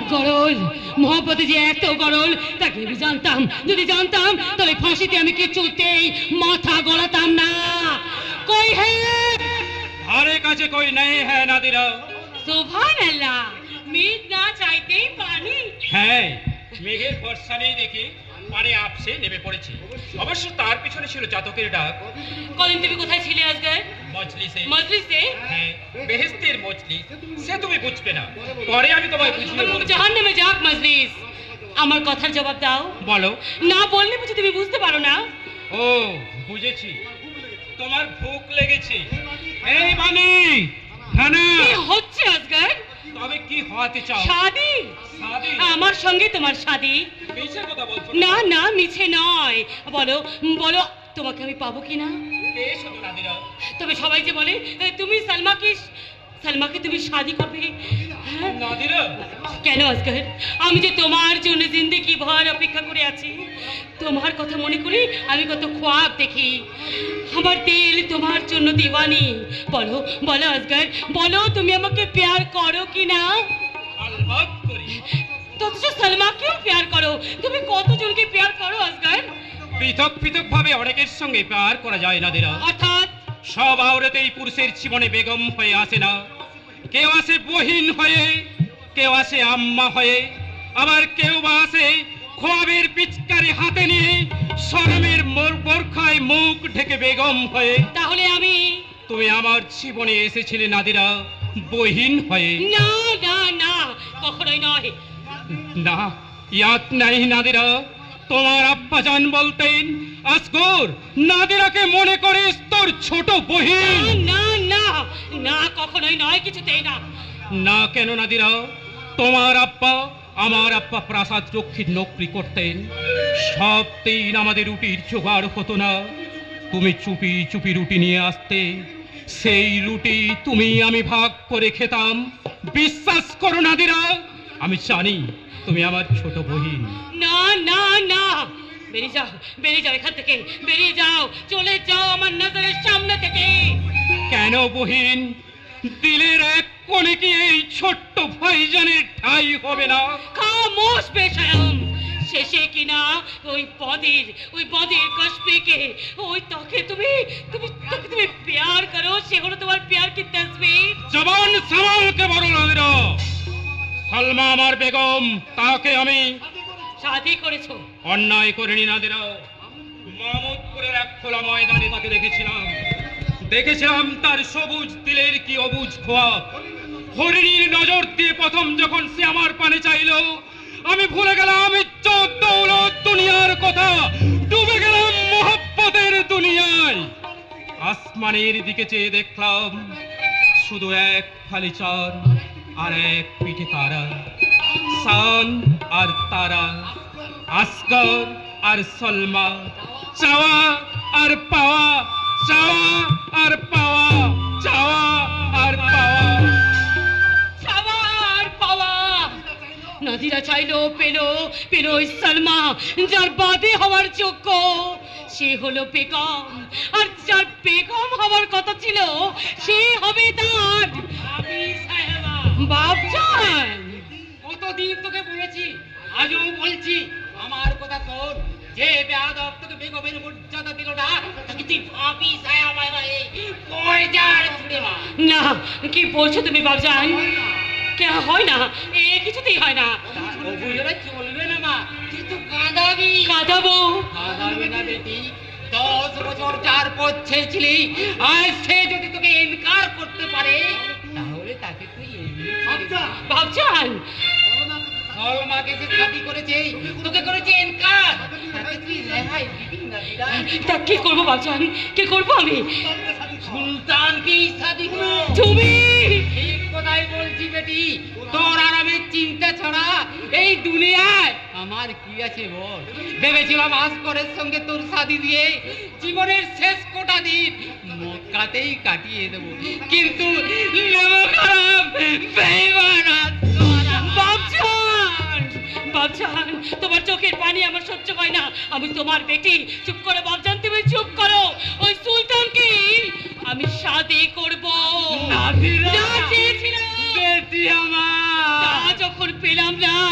গরল মোহব্বতে যে এত গরল তাকে জানতাম, যদি জানতাম তাহলে ফাঁসিতে আমি কিছুতেই মাথা গলাতাম না। কই হে ধারে কাছে কই নেই হ্যাঁ নাদিরা। সুবহানাল্লাহ, মেঘ না চাইতেই পানি। হ্যাঁ, মেঘের ভরসা নেই দেখি পানি আপসে নেমে পড়েছে। অবশ্য তার পিছনে ছিল জাতকের ডাক। কলিন তুমি কোথায় ছিলে আজকে? মজলিসে। মজলিসে? হ্যাঁ, বেহেশতের মজলিস। সে তুমি বুঝবে না, পরে আমি তোমায় বুঝিয়ে বলবো। জাহান্নামে যাক মজলিস। আমার কথার জবাব দাও। বলো। না বললে বুঝি তুমি বুঝতে পারো না? ও বুঝেছি, তোমার ভুক লেগেছে। এই বানি খানা কি হচ্ছে আজকে? তবে কি হতে চাও? শাদি? শাদি? আমার সঙ্গে তোমার শাদি? মিছে কথা বলছো? না না, মিছে নয়। বলো বলো, তোমাকে আমি পাবো কিনা? বেশ হতো নাদিরা। তবে সবাই যে বলে তুমি সালমাকে তুমি শাদি করবে। নাদিরা কেন আজকাল? আমি যে তোমার জন্য জিন্দেগি ভর অপেক্ষা করে আছি। তোমার কথা মনে করে আমি কত খ্বাব দেখি। আমার দিল তোমার জন্য দিওয়ানি। বলো বলো আজকাল, বলো তুমি আমাকে প্যার করো কিনা? আলবাত করি। অথচ সালমাকেও প্যার করো। তুমি কতজনকে প্যার করো আজকাল? পৃথক পৃথক ভাবে অনেকের সঙ্গে প্যার করা যায় নাদিরা। অর্থাৎ সব আওরাতেই পুরুষের জীবনে বেগম হয়ে আসে না। কেউ আসে বহিন হয়ে, কেউ আসে আম্মা হয়ে, আবার কেউ বা আসে খোয়াবের পিচকারি হাতে নিয়ে শরমের বোরখায় মুখ ঢেকে বেগম হয়ে। তাহলে তুমি আমার জীবনে এসেছিলে নাদিরা বহিন হয়ে। না না না, কখনোই নয়। না, ইয়াদ নাই নাদিরা। তোমার আব্বাজান বলতেন আসগর নাদিরাকে মনে করে তোর ছোট বহিন। না না না, কখনোই নয়, কিছুতেই না। না কেন নাদিরা? তোমার আব্বা আমার আব্বা প্রাসাদ রক্ষীর নকরি করতেন। সব দিন আমাদের রুটির জোগাড় হতো না। তুমি চুপি চুপি রুটি নিয়ে আসতে, সেই রুটি তুমি আমি ভাগ করে খেতাম। বিশ্বাস করো নাদিরা, আমি জানি তুমি আমার ছোট বহিন। না না না, বেরিয়ে যাও, বেরিয়ে যাও এখান থেকে, বেরিয়ে যাও, চলে যাও আমার নজরের সামনে থেকে। কেন বহিন? দিলের এক কোণে কি এই ছোট্ট ভাইজানের ঠাঁই হবে না? খামোশ বেশরম। শেষে কিনা ওই বদির কসবেকে ওই তাকে তুমি প্যার করো, সে হলো তোমার প্যার কি তসবির। জবান সামালকে বলো নাদিরা। সালমা আমার বেগম, তাকে আমি শাদি করেছো। অন্যায় করিনি নাদিরা। মামুদপুরের এক খোলা ময়দানে তাকে দেখেছিলাম তার সবুজ দিলের কি অবুজ খোয়াব। হরিণীর নজর দিয়ে প্রথম যখন সে আমার পানে চাইল, আমি ভুলে গেলাম ইজ্জত দৌলত দুনিয়ার কথা, ডুবে গেলাম মোহব্বতের দুনিয়ায়। আসমানের দিকে চেয়ে দেখলাম শুধু এক ফালি চাঁদ আর এক পিঠে তারা। সান আর তারা, আসগর আর সলমা, চাওয়া আর পাওয়া, চাওয়া আর পাওয়া, চাওয়া আর পাওয়া, চাওয়া আর পাওয়া। নাদিরা চাইলো পেলো ওই সালমা যার বাদী হওয়ার যোগ্য। সে হলো বেগম, আর যার বেগম হওয়ার কথা ছিল সে হবে তার বাপজান। কতদিন তোকে বলেছি, আজও বলছি, আমার কথা শোন। যে বেয়াদব তোকে বেগমের মর্যাদা দিল না, তাকে তুই ভাবি ছায়া বাবারে কয়টার ছুড়ে মার। না, কি বলছো তুমি বাপজান? কে হয় না, এ কিছুতেই হয় না। অবুঝরা চলবে না মা, তুই তো কাঁদাবি। কাঁদাবো? কাঁদাবে না বেটি। 10 বছর যার পথ ছেড়েছিলি, আর সে যদি তোকে ইনকার করতে পারে, তাহলে তাকে তুই বাপজান। সলমাকে যে শাদি করেছে, তোকে করেছে ইনকার, তাকে তুই রেহাই দিবি না দিদা? তা কি করবো বাপজান, কি করবো আমি? সুলতানকে শাদি করো। তুমি ঠিক কথাই বলছি বেটি। তোর আরামের চিন্তা ছাড়া এই দুনিয়ায় আমার কি আছে বল? ভেবেছিলাম আসগরের সঙ্গে তোর শাদি দিয়ে জীবনের শেষ কোটা দিন মক্কাতেই কাটিয়ে দেবো, কিন্তু খারাপ বেঈমান। বাপজান, তোমার চোখের পানি আমার সহ্য হয় না। আমি তোমার বেটি। চুপ করো বাপজান, তুমি চুপ করো। ওই সুলতানকে আমি শাদি করব। যা চেয়েছিলাম বেটি আমার, তা যখন পেলাম না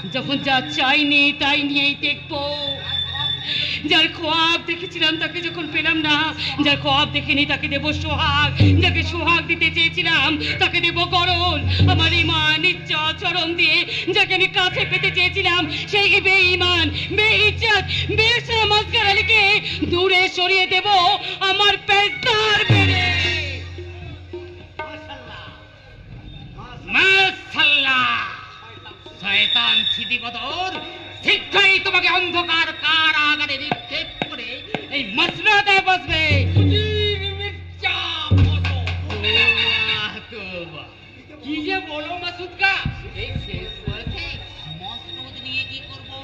যখন যা চাইনি তাই নিয়েই দেখবো। যার খোয়াব দেখেছিলাম তাকে যখন পেলাম না, যার খোয়াব দেখিনি তাকে দেব সোহাগ, যাকে সোহাগ দিতে চেয়েছিলাম তাকে দেব গরল। আমার ইমান ইচ্ছা চরণ দিয়ে যাকে আমি কাছে পেতে চেয়েছিলাম সেই বেঈমান বেইজ্জত বেশরম আসগর আলীকে দূরে সরিয়ে দেব আমার পেশার বেড়ে। মাশাআল্লাহ, শয়তান সিদি বদর, শীঘ্রই তোমাকে অন্ধকার কারাগারে নিক্ষেপ করে এই মসনদে বসবে। কি যে বলো মাসুদ কা, এই শেষ বয়সে মসনদ নিয়ে কি করবো?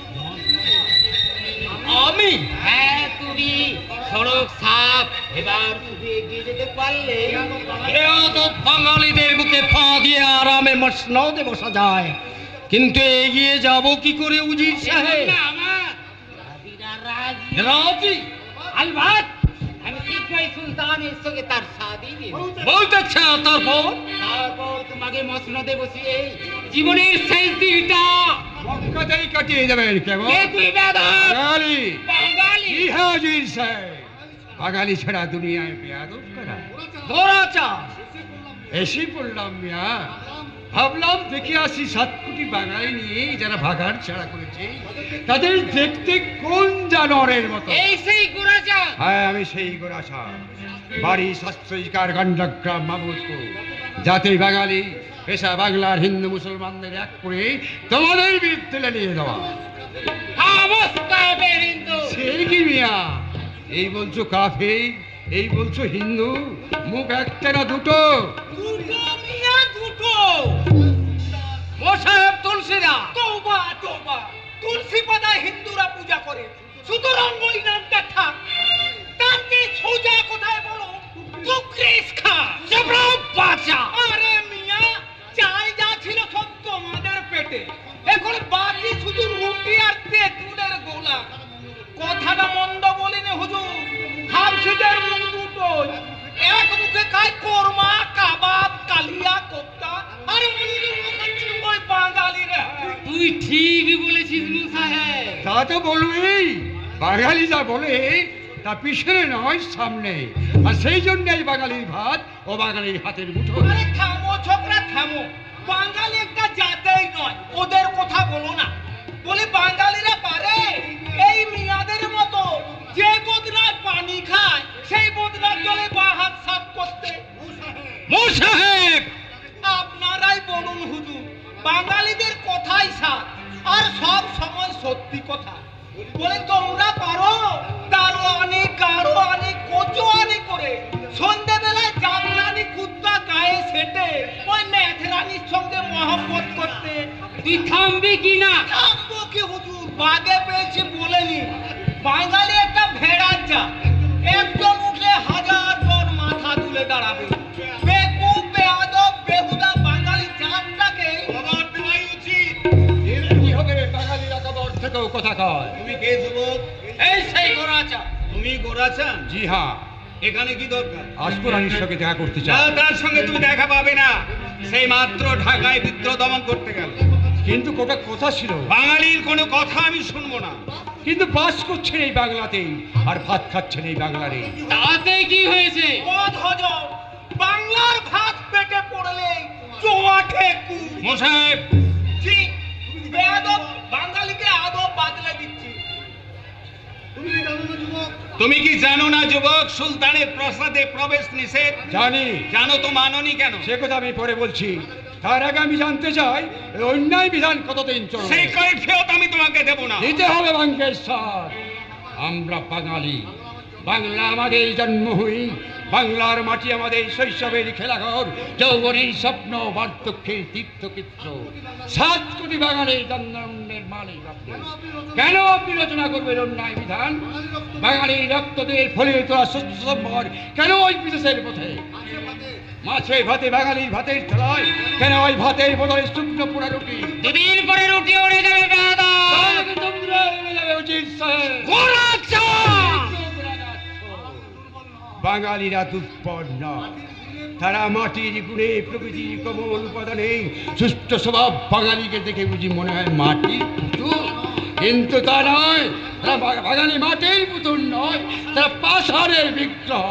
আমি? হ্যাঁ তুমি। সড়ক সাপ, এবার শুধু এগিয়ে যেতে পারলে তো বাঙালিদের বুকে পা দিয়ে আরামে মসনদে বসা যায়, কিন্তু এগিয়ে যাব কি করে উজির সাহেব? রাজি? আলবাত আমি শীঘ্রই সুলতানের সঙ্গে তার শাদী দিব। বলতেছে তারপর তোমাকে মসনদে বসিয়ে জীবনের শেষ দিনটা মক্কাতেই কাটিয়ে যাবেন কেবল। কে তুই বেয়াদব? বাঙালি। বাঙালি? জি হ্যাঁ উজির সাহেব, বাঙালি ছাড়া দুনিয়ায় বেয়াদব করা গোরাচার। এসে পড়লাম মিয়া, ভাবলাম দেখে আসি 7 কোটি বাঙালি নিয়ে যারা ভাগার ছাড়া করেছে তাদের দেখতে কোন জানোয়ারের মতো। এই সেই গোরাচা? হ্যাঁ আমি সেই গোরাচা, বাড়ি সাতশিকার গন্ডগ্রাম মাহমুদপুর। জাতি বাঙালি, পেশা বাংলার হিন্দু মুসলমানদের এক করে তোমাদের বিরুদ্ধে লেলিয়ে দেওয়া। সেই কি মিয়া, এই বলছো কাফে, এই বলছো হিন্দু, মুখ একটা না দুটো? মোসাহেব তুলসীরা, তওবা তওবা, তুলসী পাতা হিন্দুরা পূজা করে, সুতরাং ওই নামটা থাক। তাকে সোজা কোথায় বলো, তুকরিস খা জবরব বাঁচা। আরে মিয়া, চাই যা ছিল সব তোমাদের পেটে, এখন বাকি শুধু রুটি আর তেঁতুলের গোলা। কথাটা মন্দ বলিনি হুজুর, হাফসিদের মুখ দুটোই, এক মুখে খায় কোরমা কাবাব কালিয়া কোপ্তা, আর অন্য মুখে ওই বাঙালিরা। তুই ঠিকই বলেছিস মুসাহেব। তা তো বলবেই, বাঙালি যা বলে তা পিছনে নয় সামনে, আর সেই জন্যই বাঙালির ভাত ও বাঙালির হাতের মুঠো। আরে থামো ছোকরা থামো, বাঙালি একটা জাতেই নয়, ওদের কথা বলো না। বলে বাঙালিরা পারে এই মিয়াদের মতো যে বদনায় পানি খায় সেই বদনার জলে বাঁ হাত সাফ করতে? মোসাহেব আপনারাই বলুন হুজুর, বাঙালিদের কথাই সাথ আর সব সময় সত্যি কথা। বলে তোমরা পারো দারোয়ানি গারোয়ানি কোচোয়ানি করে সন্ধ্যেবেলায় জামরানি কুত্তা গায়ে সেটে ওই মেথরানির সঙ্গে মহব্বত করতে? তুই থামবি কি না? থামবো কি হুজুর, বাগে পেয়েছি বলেনি। বাঙালি একটা ভেড়ার জাত, একজন উঠলে 1000 জন মাথা তুলে দাঁড়াবে। বেকুব বেয়াদব বেহুদা বাঙালি জাতটাকে খবর দেওয়াই উচিত। কি হবে বাঙালিরা কবর থেকেও কথা কয়। তুমি কে যুবক? এই সেই গোরাচা। তুমি গোরাচা? জি হ্যাঁ, এখানে কি দরকার? আসপুরানির সঙ্গে দেখা করতে না, চাই। তার সঙ্গে তুমি দেখা পাবে না। সেই মাত্র ঢাকায় বিদ্রোহ দমন করতে গেল। কিন্তু কোটা কথা ছিল, বাঙালির কোনো কথা আমি শুনবো না। কিন্তু বাস করছেন এই বাংলাতেই আর ভাত খাচ্ছেন এই বাংলারে। তাতে কি হয়েছে? হজম, বাংলার ভাত পেটে পড়লে চোয়াটে কু। মোসাহেব, জি, বেয়াদব বাঙালিকে আদব বাদলে দিচ্ছি। তুমি কি জানো না যুবক, সুলতানের প্রাসাদে প্রবেশ নিষেধ? জানি। জানো তো মাননি কেন? সে কথা আমি পরে বলছি, তার আগে আমি জানতে চাই এই অন্যায় বিধান কতদিন চলবে। সেই কৈফিয়ত আমি তোমাকে দেব না। দিতে হবে বাঙ্গেশ্বর। আমরা বাঙালি, বাংলা আমাদের জন্মভূমি, বাংলার মাটি আমাদের শৈশবের খেলাঘর, যৌবনের স্বপ্ন, বার্ধক্যের তীর্থক্ষেত্র। 7 কোটি বাঙালির জন্মের মালিক আপনি। কেন আপনি রচনা করবেন অন্যায় বিধান? বাঙালির রক্ত দিয়ে ফলিয়ে তোলা শস্য সম্পদ কেন ওই বিদেশের পথে? মাছের ভাতে বাঙালির ভাতের থালায় কেন ওই ভাতের বদলে শুকনো পোড়া রুটি? দুদিন পরে রুটি উড়ে যাবে বেয়াদব। তোমরা উড়ে যাবে উচিত সাহেব। গোরাচা! বাঙালিরা দুর্বল নয়, তারা মাটির গুণে প্রকৃতির কোমল উপাদানে সুস্থ স্বভাব বাঙালিকে দেখে বুঝি মনে হয় মাটির পুতুল, কিন্তু তা নয়। তারা বাঙালি মাটির পুতুল নয়, তারা পাষাণের বিগ্রহ।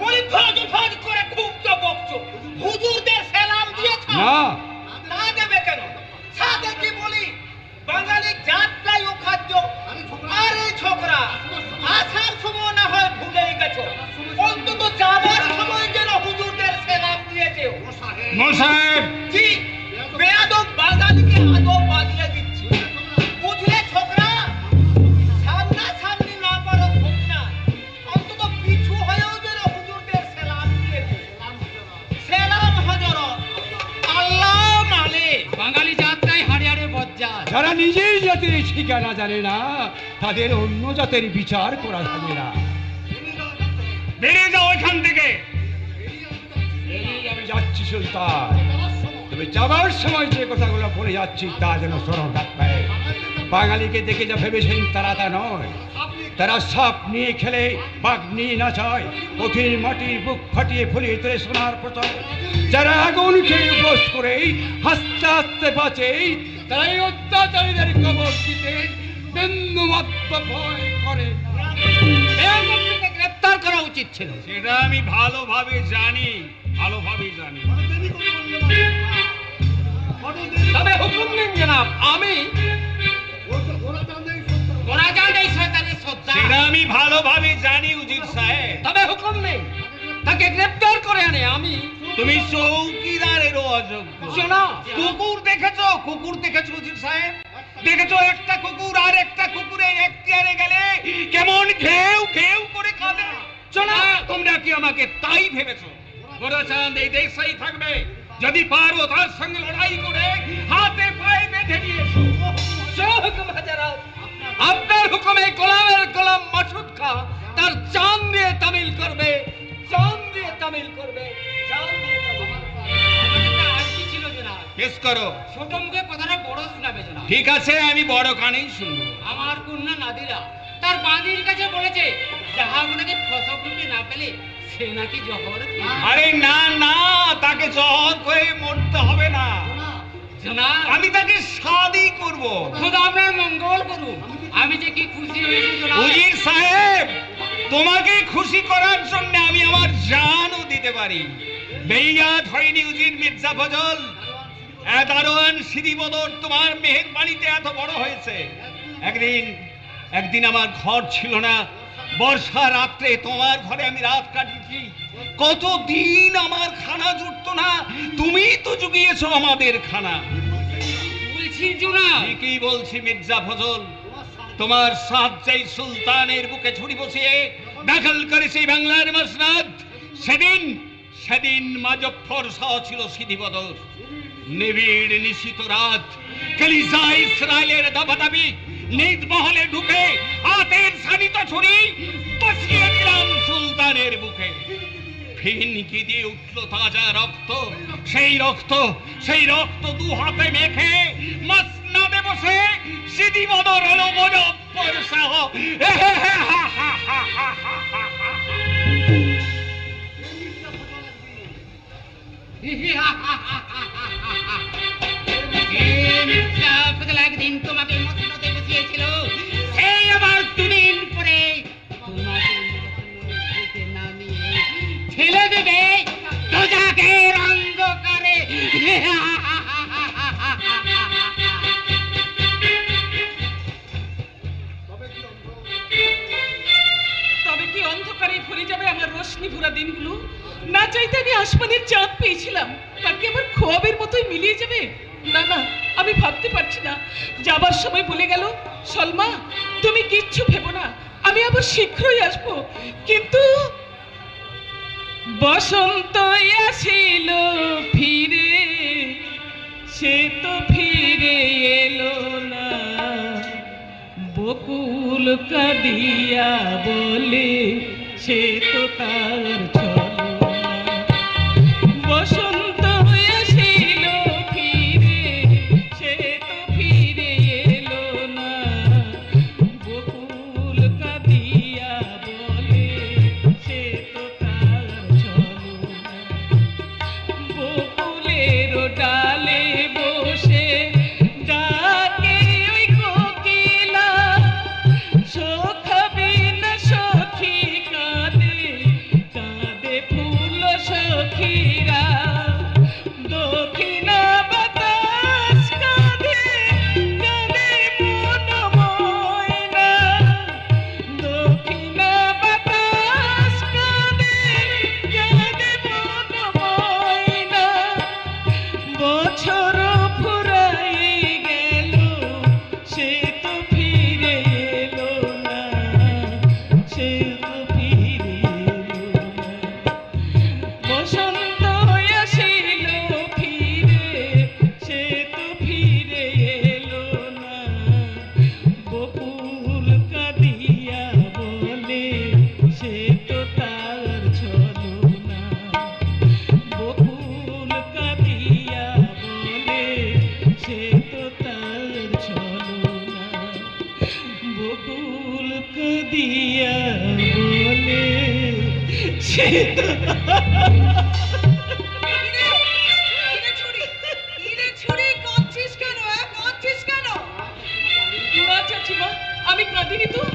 হুজুরদের সালাম দিয়েছ না, না দেবে কেন? সাথে কি বলি, বাঙালি জাতটাই অখাদ্য। আর এই ছোকরা আসার সময় না হয় ভুলে গেছ, অন্তত যাবার সময় যেন হুজুরদের সালাম দিয়েছে। মোসাহেব, জি, বেয়াদব বাঙালিকে আদব বাজলে দিচ্ছি, বুঝলে ছোকরা? সামনা সামনি না পারো খুব না, অন্তত পিছু হয়েও যেন হুজুরদের সালাম দিয়েছে। সালাম হযরত, আল্লাহ মালে। বাঙালি জাতটাই হাড়ে হাড়ে বজ্জাত। যারা নিজের জাতির ঠিকানা জানে না, তাদের অন্য জাতের বিচার করা যাবে না। বেরিয়ে যাও এখান থেকে। এই আমি যাচ্ছি সুলতান, তবে যাবার সময় যে কথাগুলো বলে যাচ্ছি তা যেন স্মরণ রাখবে। বাঙালিকে দেখে যা ভেবেছেন তারা তা নয়। তারা সাপ নিয়ে খেলে, বাঘ নিয়ে নাচায়, কঠিন মাটির বুক ফাটিয়ে ফুলিয়ে তোলে সোনার প্রচার। যারা আগুন খেয়ে উপোস করে হাসতে হাসতে বাঁচে, তারা এই অত্যাচারীদের কবর দিতে বিন্দুমাত্র ভয় করে না। এরকমকে গ্রেফতার করা উচিত ছিল। সেটা আমি ভালোভাবে জানি, ভালোভাবে জানি। তবে হুকুম নিন জনাব, আমি গোরাজান এই শয়তানের সর্দার। সেটা আমি ভালোভাবে জানি উজির সাহেব। তবে হুকুম নেই, তাকে গ্রেফতার করে আনে আমি। তুমি চৌকিদারেরও অযোগ্য। শোনো, কুকুর দেখেছো? কুকুর দেখেছো উজির সাহেব? দেখেছো একটা কুকুর আর একটা কুকুরের এখতিয়ারে গেলে কেমন ঘেউ ঘেউ করে কাঁদে? শোনো, তোমরা কি আমাকে তাই ভেবেছো? গোরাচাঁদ এই দেশেই থাকবে, যদি পারো তার সঙ্গে লড়াই করে হাতে পায়ে বেঁধে নিয়েছো। হুকুম হাজারাত, আপনার হুকুমে গোলামের গোলাম মাসুদ খা তার জান দিয়ে তামিল করবে, জান দিয়ে তামিল করবে, জান দিয়ে তামিল করবে। আর কি ছিল জনাব? পেশ করো। ছোট মুখে কথাটা বড় শোনাবে জনাব। ঠিক আছে, আমি বড় কানেই শুনবো। আমার কন্যা নাদিরা তার বাঁধির কাছে বলেছে, জাহাগুনাকে ফসব রূপে না পেলে সে নাকি জহর খায়। আরে না না, তাকে জহর করে মরতে হবে না, জনাব আমি তাকে শাদি করব। খোদা আপনার মঙ্গল করুন। আমি যে কি খুশি হয়েছি জনাব। উজির সাহেব, তোমাকে খুশি করার জন্য আমি আমার জানও দিতে পারি। বেইয়াত হয়নি উজির মির্জা ফজল। দারোয়ান সিদি বদর তোমার মেহেরবাড়িতে এত বড় হয়েছে। একদিন আমার ঘর ছিল না, বর্ষা রাত্রে তোমার ঘরে আমি রাত কাটিয়েছি। কতদিন আমার খানা জুটতো না, তুমি তো জুগিয়েছো আমাদের খানা। বলছি জনাব, ঠিকই বলছি মির্জা ফজল। তোমার সাজ্জাই সুলতানের বুকে ছুরি বসিয়ে দাখল করেছে বাংলার মসনদ। সেদিন মাজফর শাহ ছিল সিদি বদর। নিবিড় নিশিত রাত, কলিজা ইসরায়েলের দাবাদাবি, নিজ মহলে ঢুকে হাতের শানিত ছুরি বসিয়ে দিলাম সুলতানের বুকে। ফিনকি দিয়ে উঠল তাজা রক্ত, সেই রক্ত দু হাতে মেখে মসনদে বসে সিদি বদর হলো মুজফফর শাহ। একদিন তোমাকে মসনদে বসিয়েছিল, সেই আবার দুদিন পরে তোমাকে মসনদ নামিয়ে ঠেলে দেবে দোজাখের অন্ধকারে। তবে কি অন্ধকারে ভরে যাবে আমার রোশনি ভরা দিনগুলো? না চাইতে আমি আসমানের চাঁদ পেয়েছিলাম, তার কি আমার খোয়াবের মতোই মিলিয়ে যাবে? না না, আমি ভাবতে পারছি না। যাবার সময় বলে গেল, সলমা তুমি কিচ্ছু ভেবো না, আমি আবার শীঘ্রই আসবো। কিন্তু বসন্ত আসিল ফিরে, সে তো ফিরে এলো না। বকুল কাঁদিয়া বলে, সে তো তার চলো না। বসন্ত আসিল ফিরে, সে তো ফিরে এলো না। বকুল কাঁদিয়া বলে, সে তো তার চলো না। ডালে বসে ডাকে ওই কোকিলা, সখাবে না সখী কাঁদে কাঁদে ফুল সখীরা, দক্ষিণা বাতাস কাঁদে কাঁদে মন ময়না, দক্ষিণা বাতাস কাঁদে কাঁদে মন ময়না, বছর ফুরায়ে গেল সে তো ফিরে এলো না, সে তো ফিরে এলো না, বসন্ত আসিল ফিরে সে তো ফিরে এলো না, বকুল কাঁদিয়া বলে সে তো তার ছলো না, বকুল কাঁদিয়া বলে সে তো তার ছলো না, বকুল কাঁদিয়া বলে সে তো না চাচিমা, আমি কাঁদিনি তো।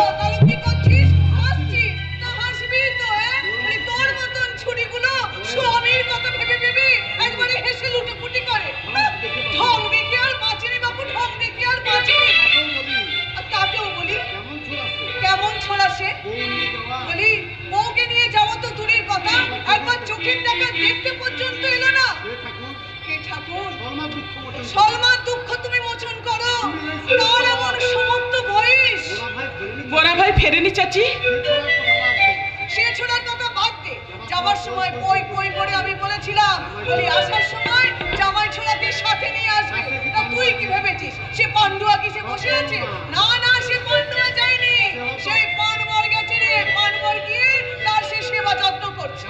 কেমন ছোড়া সে বলি, বউকে নিয়ে যাওয়া তো দূরের কথা, একবার চোখের দেখা দেখতে পর্যন্ত এলো না। হে ঠাকুর, সলমার দুঃখ তুমি মোচন করো, তার এমন সমস্ত বয়স। বড়া ভাই ফেরেনি চাচি? সে ছোড়ার কথা বাদ দে, যাওয়ার সময় পই পই করে আমি বলেছিলাম, বলি আসার সময় জামাই ছোড়াকে সাথে নিয়ে আসবে। তা তুই কি ভেবেছিস সে পান্ডুয়া কিসে বসে আছে? না না, সে পান্ডুয়া যায়নি, সেই পানবর গেছে রে, পানবর গিয়ে তার সে সেবা যত্ন করছে।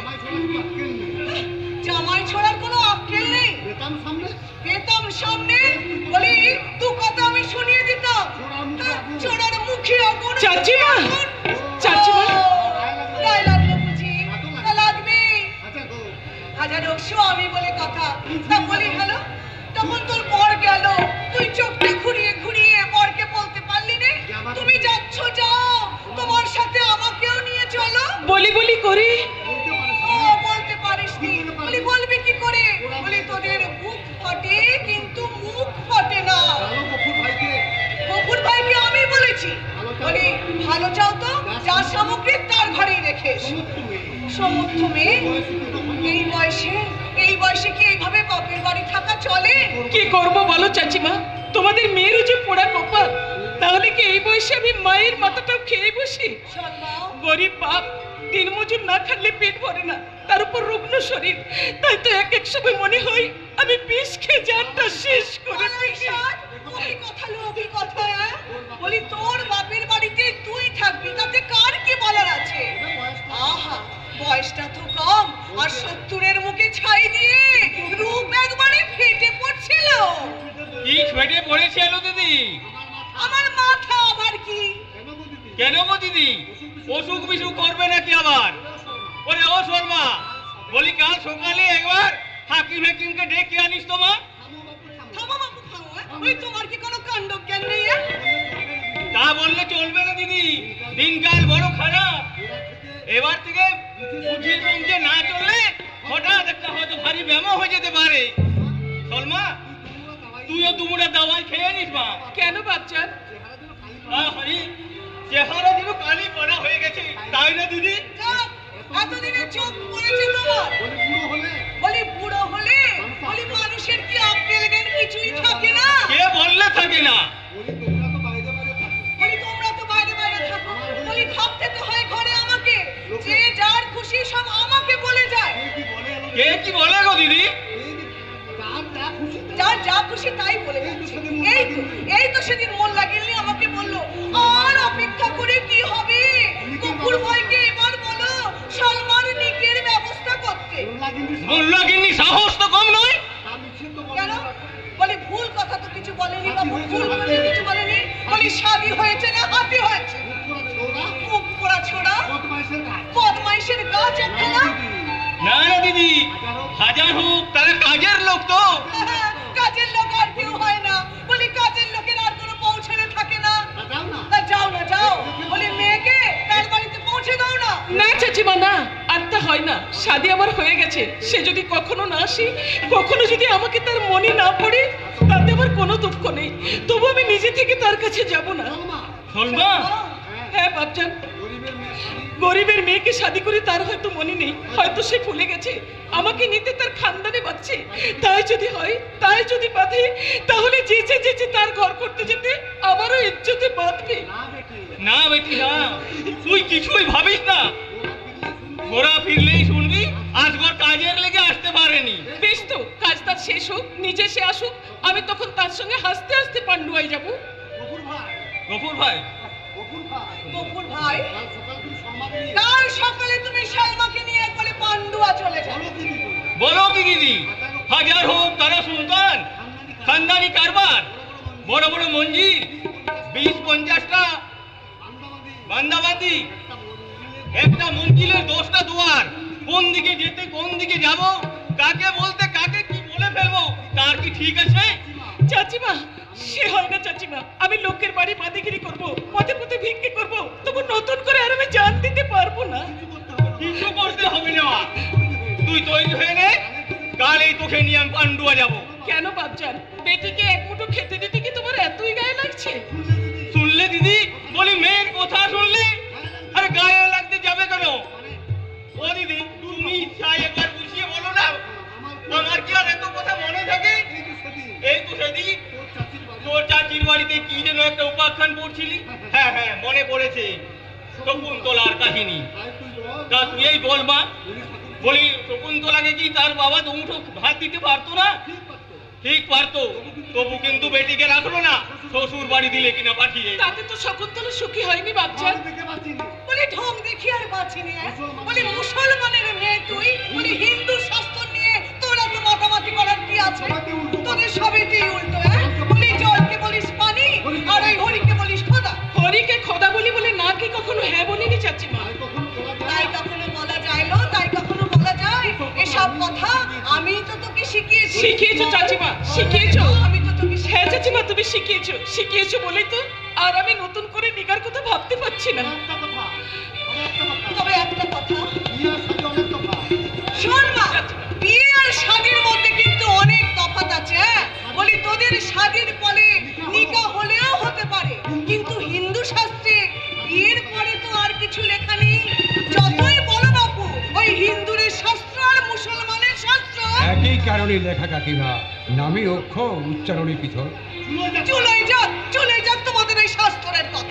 জামাই ছোড়ার কোনো আক্কেল নেই, পেতাম সামনে বলি দু কথা আমি শুনিয়ে দিতাম, ছোড়ার মুখে আগুন। চাচিমা, চাচিমা, গায়ে লাগলো বুঝি? তা লাগবে, হাজারো স্বামী বলে কথা। তা বলি হ্যালো, তখন তোর বর গেল, তুই চোখটা ঘুরিয়ে ঘুরিয়ে বরকে বলতে পারলি নে তুমি যাচ্ছ যাও, তোমার সাথে আমাকেও নিয়ে চলো? বলি বলি করে ও বলতে পারিসনি, বলি বলবি কি করে? বলি তোদের বুক ফাটে কিন্তু মুখ ফাটে না। গফুর ভাইকে আমি বলেছি, বলি ভালো চাও তো যা সামগ্রী তার ঘরেই রেখে এসো। সমর্থ মেয়ে এই বয়সে কি এইভাবে বাপের বাড়ি থাকা চলে? কি করবো বলো চাচিমা, তোমাদের মেয়েরও যে পোড়া কপাল, তাহলে কি এই বয়সে আমি মায়ের মাথাটাও খেয়ে বসি? গরিব বাপ, দিনমজুর না খাইলে পেট ভরে না, তার উপর রুগ্ন শরীর, তাই তো এক এক সময় মনে হয় আমি বিষ খেয়ে জানটা শেষ করে বলি তোর বাপের বাড়িতে তুই থাকবি, তাতে কার কি বলার আছে? আহা, বয়সটা তো কম, আর 70-এর মুখে ছাই দিয়ে রূপ একবারে ফেটে পড়ছিল। কি ফেটে পড়েছিল দিদি? আমার মাথা আবার কি? কেন গো দিদি, অসুখ বিসুখ করবে নাকি আবার? ওরে ও শর্মা, বলি কাল সকালে একবার হাকিম হাকিমকে ডেকে আনিস তো মা। থামো বাবু, থামো। ওই তোমার কি কোনো কাণ্ড জ্ঞান নেই? তা বললে চলবে না দিদি, দিনকাল বড় খারাপ। এবার থেকে বুঝে সমঝে না চললে হঠাৎ একটা হয়তো ভারী ব্যামো হয়ে যেতে পারে। সলমা, তুইও দুমুটা দাওয়াই খেয়ে নিস মা। কেন বাচ্চার? হরি, চেহারা যেন কালি পড়া হয়ে গেছে, তাই না দিদি? এতদিনে চোখ পড়েছে তোমার? বলি বুড়ো হলে বলি মানুষের কি আক্কেল জ্ঞান কিছুই থাকে না? কে বললে থাকে না? বলি তোমরা তো বাইরে বাইরে থাকো, বলি থাকতে তো হয় ঘরে আমাকে, যে যার খুশি সব আমাকে বলে যায়। কে কি বলে গো দিদি? যার যা খুশি তাই বলে যাচ্ছে। এই তো সেদিন মন লাগেনি আমাকে বললো, আর অপেক্ষা করে কি হবে, গফুর ভাইকে এবার বলো সলমার নিকের ব্যবস্থা করতে। বললো কিন্তু সাহস তো কম নয়। কেন? বলি ভুল কথা তো কিছু বলেনি বাবু, ভুল করে কিছু বলেনি। বলি শাদি হয়েছে না হাতি হয়েছে? মুখ পোড়া ছোড়া, বদমাইশের গাছ একটা না। না না দিদি, হাজার হোক তার তারা কাজের লোক তো। কাজের লোক আর কেউ হয় না, বলি কাজের লোকের আর কোনো পৌঁছানো থাকে না। তা যাও না, যাও, বলি মেয়েকে তার বাড়িতে পৌঁছে দাও না। না চাচিমা, না, আর তা হয় না। শাদী আমার হয়ে গেছে, সে যদি কখনো না আসে, কখনো যদি আমাকে তার মনে না পড়ে, তাতে আমার কোনো দুঃখ নেই। তবু আমি নিজে থেকে তার কাছে যাব না। সলমা, হ্যাঁ বাপজান, গরিবের মেয়েকে শাদী করে তার হয়তো মনে নেই, হয়তো সে ভুলে গেছে আমাকে নিতে তার খানদানে বাঁচছে। তাই যদি হয়, তাই যদি বাঁধে, তাহলে যেচে যেচে তার ঘর করতে যেতে আমারও ইজ্জতে বাঁধবে। না বেটি না, তুই কিছুই ভাবিস না। ওরা ফিরলেই শুনবি আজগর কাজের লেগে আসতে পারেনি। বেশ তো, কাজ তার শেষ হোক, নিজে সে আসুক, আমি তখন তার সঙ্গে হাসতে হাসতে পান্ডুয়ায় যাব। গফুর ভাই, গফুর ভাই, কাল সকালে তুমি সালমাকে নিয়ে একবারে পান্ডুয়া চলে যাও। বলো কি দিদি, হাজার হোক তারা সুলতান, খানদানি কারবার, বড় বড় মঞ্জিল, 20-50টা বান্দাবাদি, একটা মঞ্জিলের 10টা দুয়ার, কোন দিকে যেতে কোন দিকে যাব, কাকে বলতে কাকে কি বলে ফেলবো, তার কি ঠিক আছে? চাচিমা, সে হয় না চাচিমা। আমি লোকের বাড়ি বাদিগিরি করব, পথে পথে ভিক্ষে করব, তবু নতুন করে আর আমি জান দিতে পারবো না। কিছু করতে হবে না, তুই তৈরি হয়ে নে, কাল এই তোকে নিয়ে আমি পান্ডুয়া যাবো। কেন বাপজান, বেটিকে এক মুঠো খেতে দিতে কি তোমার এতই গায়ে লাগছে? শুনলে দিদি, বলি মেয়ের কথা শুনলে আরে গায়ে লাগতে যাবে কেন? ও দিদি, তুমি চাই একবার বুঝিয়ে বলো না, আমার কি আর এত কথা মনে থাকে? এই তো সেদিন তোর চাচির বাড়িতে কি যেন একটা উপাখ্যান পড়ছিলি। হ্যাঁ হ্যাঁ, মনে পড়েছে, শকুন্তলার কাহিনী। তা তুই এই বল মা, বলি শকুন্তলাকে কি তার বাবা দুমুঠো ভাত দিতে পারতো না? ঠিক পারতো, তবু কিন্তু বেটিকে রাখলো না, শ্বশুর বাড়ি দিলে কিনা পাঠিয়ে। তাতে তো শকুন্তলা সুখী হয়নি বাপজান। বলি ঢং দেখি আর বাঁচিনি। বলি মুসলমানের মেয়ে তুই, বলি হিন্দু শাস্ত্র নিয়ে তোরা তো মাতামাতি করার কি আছে? তোদের সবেতেই উল্টো। বলি জলকে বলিস পানি, আর ওই হরিকে বলিস খোদা। হরিকে খোদা বলি বলে না কি কখনো হ্যাঁ বলিনি চাচিমা? তাই কখনো বলা যায় না, তাই কখনো বলা যায়? এসব কথা আমি তো তোকে শিখিয়েছি। শিখিয়েছো চাচিমা, শিখিয়েছো। আমি তো তোকে হ্যাঁ চাচিমা, তুমি শিখিয়েছো, শিখিয়েছো বলেই তো আর আমি নতুন করে নিগার কথা ভাবতে পারছি না। তবে একটা কথা শোন মা, বিয়ে আর শাদীর মধ্যে কিন্তু অনেক তফাৎ আছে। বলি তোদের শাদীর ফলে নিকাহ হলেও হতে পারে, কিন্তু হিন্দু শাস্ত্রে বিয়ের পরে তো আর কিছু লেখা নেই। যতই বলো বাপু, ওই হিন্দুদের শাস্ত্র আর মুসলমানের শাস্ত্র একই কারণে লেখা কাকিমা, নামে অক্ষর, উচ্চারণে পৃথক। চলে যাক তোমাদের এই শাস্ত্রের কথা।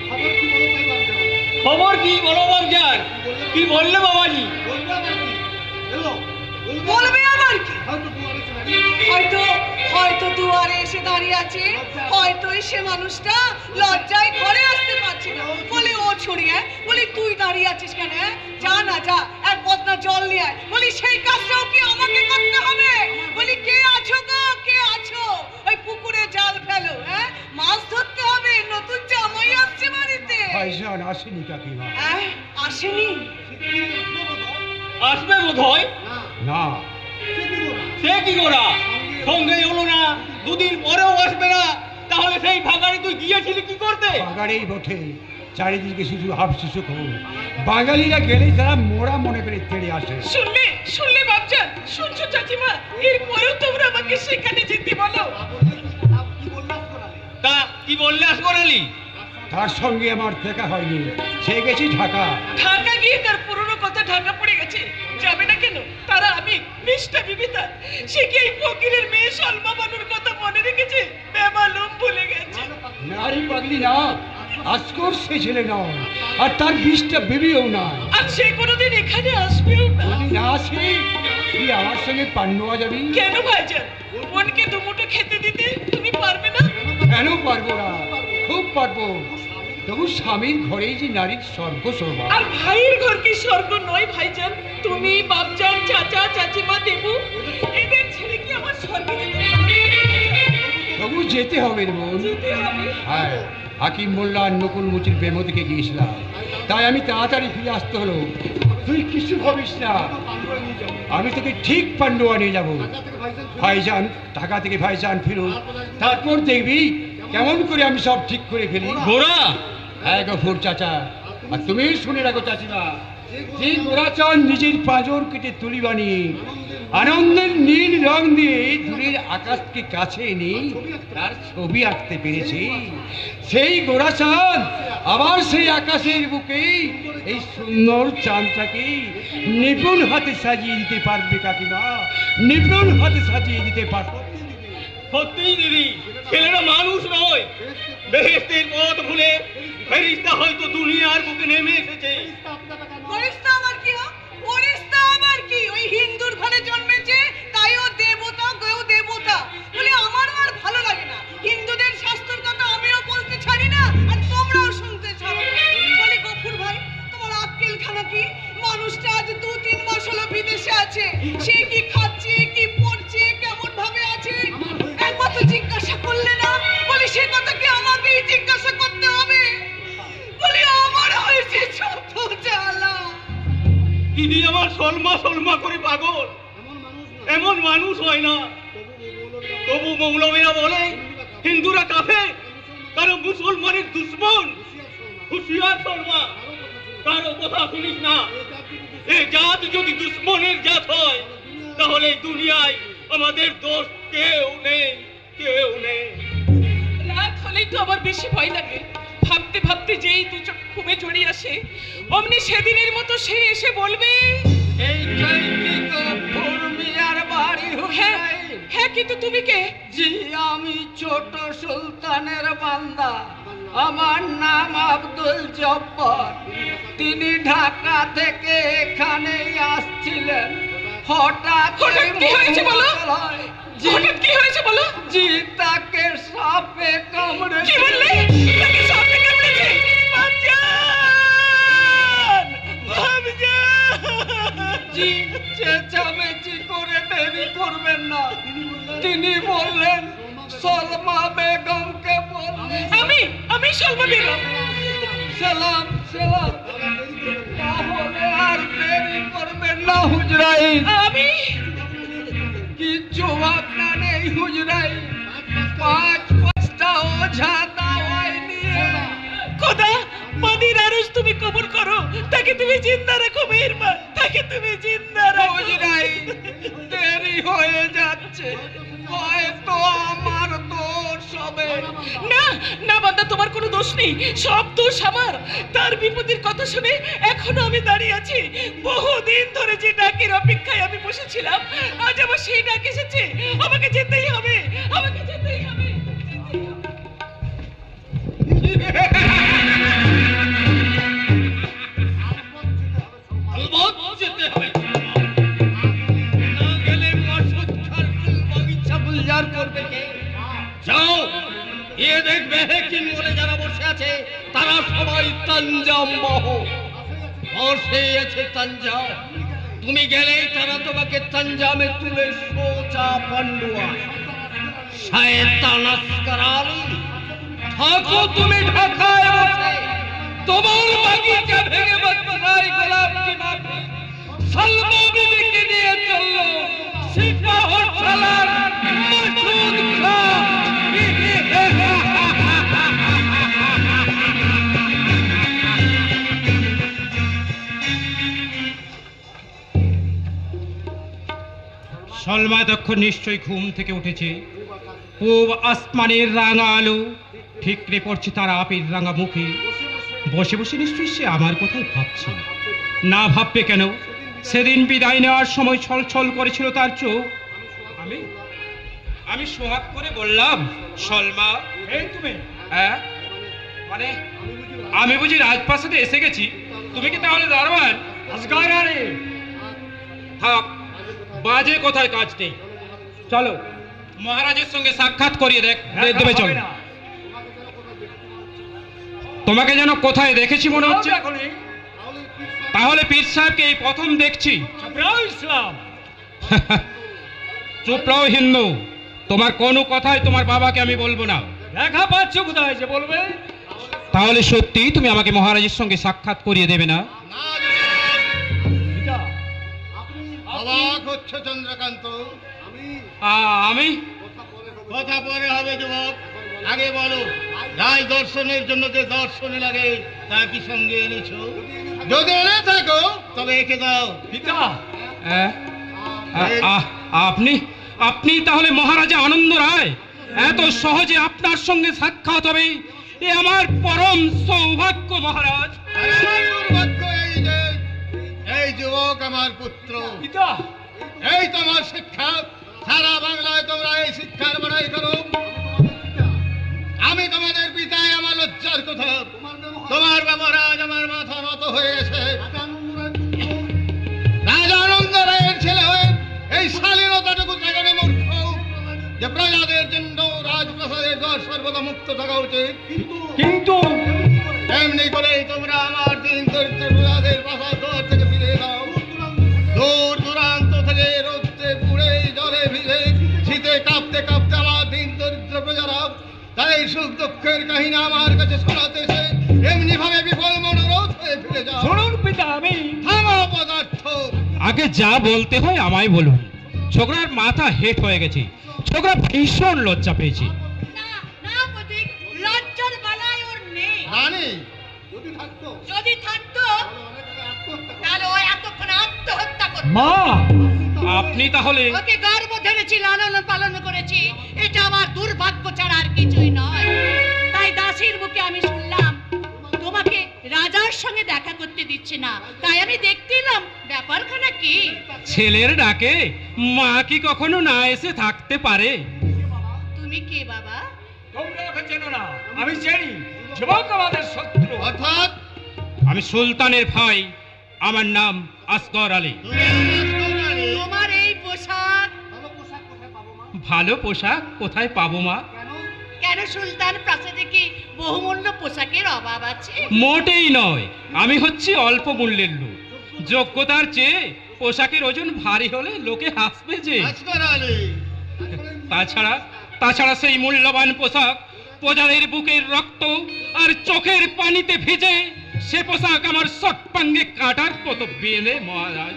খবর কি বলো বাবজান, কি বললে বাবাজি? বলবে আবার কি? হয়তো দুয়ারে এসে দাঁড়িয়ে আছে, হয়তো সে মানুষটা লজ্জায় ঘরে আসতে পারছে না বলে ও ছড়িয়ে। বলি তুই দাঁড়িয়ে আছিস কেন? যা না যা, এক বদনা জল নিয়ে আয়। বলি সেই কাজটাও কি আমাকে করতে হবে? বলি কে আছো গো, কে আছো? ওই পুকুরে জাল ফেলো, মাছ ধরতে হবে, নতুন জামাই আসছে বাড়িতে। ভাইজান আসেনি কাকিমা। আসেনি? আসবে বোধ হয় না। সে কি করা, সঙ্গে হলো না, দুদিন পরেও আসবে না, তাহলে সেই ভাগাড়ে তুই গিয়েছিলি কি করতে? বাগাড়েই বটে, চারিদিকে শুধু হাফশিশু খবর। বাঙালিরা গেলেই তারা মোড়া মনে করে তেড়ে আসে। শুনলে বাপজান, শুনছো চাচিমা? এরপরেও তোমরা আমাকে সেখানে যেতে বলো। তা কি বললে আসগর আলী? তার সঙ্গে আমার দেখা হয়নি, সে গেছি ঢাকা। ঢাকা গিয়ে তার পুরনো কথা ঢাকা পড়ে গেছে, যাবে না কেন? তারা আমি মিষ্টা বিবিতা, সে কি এই ফকিরের মেয়ে সলমা বানুর কথা মনে রেখেছে? বেমালুম ভুলে গেছে। নারী পাগলি না, আজকর সে ছেলে নয়, আর তার 20টা বিবিও নয়। আর সে কোনোদিন এখানে আসবেও না। যদি না আসে, তুই আমার সঙ্গে পান্ডুয়া যাবি। কেন ভাইজান, বোনকে দুমুঠো খেতে দিতে তুমি পারবে না? কেন পারবো না, খুব পারবো। তবু স্বামীর ঘরেই যে নারীর স্বর্গ শোভা। আর ভাইয়ের ঘর কি স্বর্গ নয় ভাইজান? তুমি, বাপজান, চাচা, চাচিমা, দেবু, এদের ছেড়ে কি আমার স্বর্গে যেতে হবে? তবু যেতে হবে রে বোন। যেতে হবে। হ্যাঁ, হাকিম মোল্লা আর নকুল মুচির প্রেম দিকে গিয়েছিলাম, তাই আমি তাড়াতাড়ি ফিরে আসতে হলো। তুই কিছু ভাবিস না, আমি তোকে ঠিক পান্ডুয়া নিয়ে যাবো। ভাইজান, ঢাকা থেকে ভাইজান ফিরুন, তারপর দেখবি কেমন করে আমি সব ঠিক করে ফেলি। গোরা, হ্যাঁ গফুর চাচা, আর তুমি শুনে রাখো চাচিমা, যে গোরাচাঁদ নিজের পাঁজর কেটে তুলি বানিয়ে আনন্দের নীল রং দিয়ে দূরের আকাশকে কাছে এনে তার ছবি আঁকতে পেরেছে, সেই গোরাচাঁদ আবার সেই আকাশের বুকে এই সুন্দর চাঁদটাকে নিপুণ হাতে সাজিয়ে দিতে পারবে কাকিমা, নিপুণ হাতে সাজিয়ে দিতে পারবে। সত্যিই দিদি, ছেলেরা মানুষ নয়, বেহেশতের পথ ভুলে ফেরেশতা হয়তো দুনিয়ার বুকে নেমে এসেছে। ফেরেশতা আমার কি হয়? ফেরেশতা আমার কি? ওই হিন্দুর ঘরে জন্মেছে তাই ও দেবতা, গো দেবতা বলে আমার আর ভালো লাগে না। হিন্দুদের শাস্ত্রের কথা আমিও বলতে ছাড়ি না, আর তোমরাও শুনতে ছাড়ো না। বলি গফুর ভাই, তোমার আক্কেল খানা কি? মানুষটা আজ 2-3 মাস হলো বিদেশে আছে, সে কি খাচ্ছে, কি পড়ছে, কেমন ভাবে আছে, একবার তো জিজ্ঞাসা করলে না? বলি সে কথা কি আমাকেই জিজ্ঞাসা করতে হবে? বলি আমার হয়েছে ছোট জ্বালা। দিদি আমার সলমা করে পাগল, এমন মানুষ হয় না। তবু মৌলবীরা বলে হিন্দুরা কাফের, কারণ মুসলমানের দুশ্মন। হুঁশিয়ার সলমা, কারো কথা শুনিস না। এ জাত যদি দুশ্মনের জাত হয়, তাহলে দুনিয়ায় আমাদের দোষ কেউ নেই, কেউ নেই। রাত হলেই তো আমার বেশি ভয় লাগে। ভাবতে ভাবতে যেই দু চোখ ঘুমে জড়িয়ে আসে, অমনি সেদিনের মতো সে এসে বলবে, এই চৈত্রিক ফুরমিয়ার বাড়ি হ্যাঁ হুসাইন। হ্যাঁ, কিন্তু তুমি কে? জি, আমি ছোট সুলতানের বান্দা, আমার নাম আব্দুল জব্বার। তিনি ঢাকা থেকে এখানেই আসছিলেন। হঠাৎ হঠাৎ কি হয়েছে বলো? হঠাৎ কি হয়েছে বলো? জি, তাকে সাপে কামড়ে। কি বললে? তাকে সাপে কামড়েছে? ভাবজান! ভাবজান! জি, চেঁচামেচি করে দেরি করবেন না। তিনি বললেন সলমা বেগমকে বললেন। আমি সলমা বেগম। সালাম সালাম, তাহলে আর দেরি করবেন না হুজরাইন। আমি কিচ্ছু ভাবনা নেই হুজরাইন, 5-5টা ওঝা দাওয়াই নিয়ে। খোদা, মাদির আরশ তুমি কবুল করো, তাকে তুমি জিন্দা রাখো মেহেরবান, তাকে তুমি জিন্দা রাখো। হুজরাইন, দেরি হয়ে যাচ্ছে, হয়তো আমার দোষ হবে। না না বান্দা, তোমার কোনো দোষ নেই, সব দোষ আমার। তার বিপদের কথা শুনে এখনো আমি দাঁড়িয়ে আছি। বহুদিন ধরে যে ডাকের অপেক্ষায় আমি বসেছিলাম, আজ আমার সেই ডাক এসেছে। আমাকে যেতেই হবে, আমাকে যেতেই হবে। আলবৎ যেতে হবে। না গেলে মাসুদ খান বাগিচা গুলজার করবে কে? যাও, এ দেখবে হেকিম বলে যারা বসে আছে তারা সবাই তানজাম বহ। বসে আছে তানজাম, তুমি গেলেই তারা তোমাকে তানজামে তুলে সোজা পান্ডুয়া শয়তান আসকার আলী। থাকো তুমি ঢাকায় বসে, তোমার বাগিচা ভেঙে বাচ্চাই গোলাপকে মাফি সলমা বিবিকে নিয়ে চললো সিপাহর সালার মাসুদ খান। সলমা তখন নিশ্চয়ই ঘুম থেকে উঠেছে। পূব আসমানের রাঙা আলো ঠিকরে পড়ছে তার আপের রাঙা মুখে। বসে বসে নিশ্চয়ই সে আমার কথাই ভাবছে। না ভাববে কেন? সেদিন বিদায় নেওয়ার সময় ছল ছল করেছিল তার চোখ। আমি সোহাগ করে বললাম, সলমা এই তুমি? হ্যাঁ, মানে আমি বুঝি রাজপ্রাসাদে এসে গেছি? তুমি কি তাহলে দারোয়ান? আজগার আরে থাক, বাজে কোথায় কাজ নেই। চলো মহারাজের সঙ্গে সাক্ষাৎ করিয়ে দেবে। চলো, তোমাকে যেন কোথায় দেখেছি মনে হচ্ছে। তাহলে পীর সাহেবকে এই প্রথম দেখছি। ইসলাম চুপ রও হিন্দু, তোমার কোনো কথাই তোমার বাবাকে আমি বলবো না। দেখা পাচ্ছ কোথায় যে বলবে? তাহলে সত্যি তুমি আমাকে মহারাজের সঙ্গে সাক্ষাৎ করিয়ে দেবে না? অবাক হচ্ছে চন্দ্রকান্ত। আমি কথা পরে হবে যুবক, আগে বলো রায় দর্শনের জন্য যে দর্শনে লাগে তা কি সঙ্গে এনেছো? যদি এনে থাকো তবে একে দাও। পিতা, আপনি আপনি তাহলে মহারাজা আনন্দ রায়? এত সহজে আপনার সঙ্গে সাক্ষাৎ হবে এ আমার পরম সৌভাগ্য মহারাজ। দুর্ভাগ্য এই যে এই যুবক আমার পুত্র। পিতা, এই তোমার শিক্ষা, সারা বাংলায় তোমরা এই শিক্ষার বড়াই করো। আমি তোমাদের পিতায় আমার লজ্জার কথা। তোমার ব্যবহার আজ আমার মাথা নত হয়ে গেছে। রাজা আনন্দ রায়ের ছেলে হয়ে এই শালীনতাটুকু সেখানে মূর্খ যে প্রজাদের জন্য রাজপ্রাসাদের দ্বার সর্বদা মুক্ত থাকা উচিত। কিন্তু এমনি করেই তোমরা আমার দিন দরিদ্র প্রজাদের প্রাসাদ দ্বার থেকে ফিরে দাও। দূর দূরান্ত থেকে রোদে পুড়ে জলে ভিজে শীতে কাঁপতে কাঁপতে আমার দিন দরিদ্র প্রজারা তাই সুখ দুঃখের কাহিনী আমার কাছে শোনাতেছে। এমনি ভাবে বিফল মনোরথ হয়ে ফিরে যাও। শুনুন পিতা, আমি থামো পদার্থ। আগে যা বলতে হয় আমায় বলুন। ছোকরার মাথা হেট হয়ে গেছে, ছোকরা ভীষণ লজ্জা পেয়েছে। না না প্রতীক, লজ্জার বালাই ওর নেই। রানী যদি থাকতো তাহলে ও এতক্ষণ আত্মহত্যা করতো। মা, আপনি তাহলে ওকে গর্ব ধরেছি, লালন পালন করেছি, এটা আমার দুর্ভাগ্য ছাড়া আর কিছুই নয়। তাই দাসীর মুখে আমি শুনলাম তোমাকে রাজার সঙ্গে দেখা করতে দিচ্ছে না, তাই আমি দেখতে এলাম ব্যাপারখানা কি। ছেলের ডাকে মা কি কখনো না এসে থাকতে পারে? তুমি কে বাবা? তোমরা ওকে চেনো না, আমি চিনি। যুবক আমাদের শত্রু। অর্থাৎ আমি সুলতানের ভাই, আমার নাম আসগর আলী। তোমার এই পোশাক? ভালো পোশাক কোথায় পাবো মা? কেন সুলতান প্রাসাদে কি বহুমূল্য পোশাকের অভাব আছে? মোটেই নয়, আমি হচ্ছি অল্প মূল্যের লোক। যোগ্যতার চেয়ে পোশাকের ওজন ভারী হলে লোকে হাসবে যে। তাছাড়া সেই মূল্যবান পোশাক প্রজাদের বুকের রক্ত আর চোখের পানিতে ভেজে, সে পোশাক আমার সটপাঙ্গে কাটার মতো বেঁধে মহারাজ।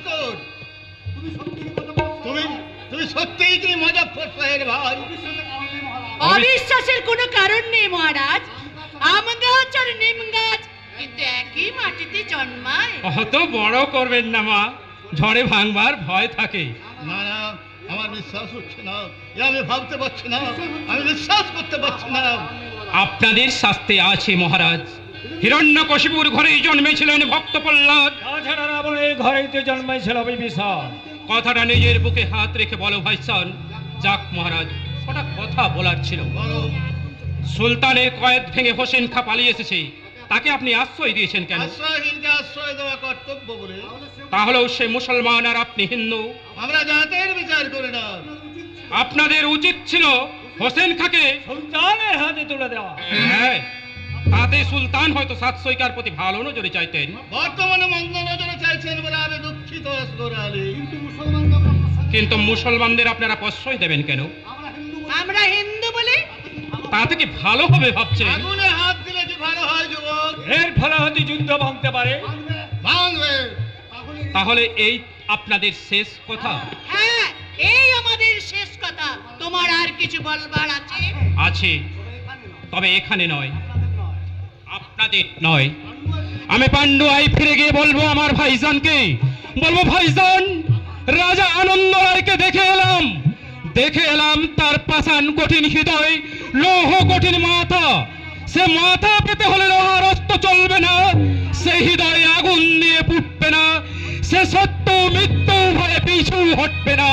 তুমি সত্যিই কি মুজাফফর শাহের ভাই? অবিশ্বাসের কোনো কারণ নেই মহারাজ। আম গাছ আর নিম গাছ কিন্তু একই মাটিতে জন্মায়। অত বড় করবেন না মা, ঝড়ে ভাঙবার ভয় থাকে। না না, আমার বিশ্বাস হচ্ছে না, আমি ভাবতে পারছি না, আমি বিশ্বাস করতে পারছি না। আপনাদের শাস্তি আছে মহারাজ। হিরণ্যকশিপুর ঘরেই জন্মেছিলেন ভক্ত প্রহ্লাদ, তাছাড়া রাবণের ঘরেই তো জন্মেছিল বিভীষণ। কথাটা নিজের বুকে হাত রেখে বলো ভাইসান। যাক মহারাজ, ওটা কথা বলার ছিল। সুলতানের কয়েদ ভেঙে হোসেন খা পালিয়ে এসেছে, তাকে আপনি আশ্রয় দিয়েছেন কেন? আশ্রয়হীনকে আশ্রয় দেওয়া কর্তব্য বলে। তাহলেও সে মুসলমান আর আপনি হিন্দু। আমরা জাতের বিচার করি না। আপনাদের উচিত ছিল হোসেন খাকে সুলতানের হাতে তুলে দেওয়া। হ্যাঁ, তাতে সুলতান হয়তো সাতসইকার প্রতি ভালো নজরে চাইতেন। বর্তমানে মন্দ নজরে চাইছেন বলে আমি দুঃখিত আসগর আলী। কিন্তু মুসলমানদের আপনারা প্রশ্রয় দেবেন কেন? আমরা হিন্দু বলে তাতে কি ভালো হবে ভাবছেন? আগুনে হাত দিলে কি ভালো হয় যুবক? এর ফলে হয়তো যুদ্ধ ভাঙতে পারে। ভাঙবে। তাহলে এই আপনাদের শেষ কথা? হ্যাঁ, এই আমাদের শেষ কথা। তোমার আর কিছু বলবার আছে? আছে, তবে এখানে নয়, আপনাদের নয়। আমি পান্ডুয়ায় ফিরে গিয়ে বলবো আমার ভাইজানকে, বলবো ভাইজান, রাজা আনন্দ রায়কে দেখে এলাম তার পাষাণ কঠিন হৃদয়, লৌহ কঠিন মাথা। সে মাথা পেতে হলে লোহার অস্ত্র চলবে না, সে হৃদয়ে আগুন দিয়ে ফুটবে না, সে সত্য মৃত্যু ভয়ে পিছু হটবে না।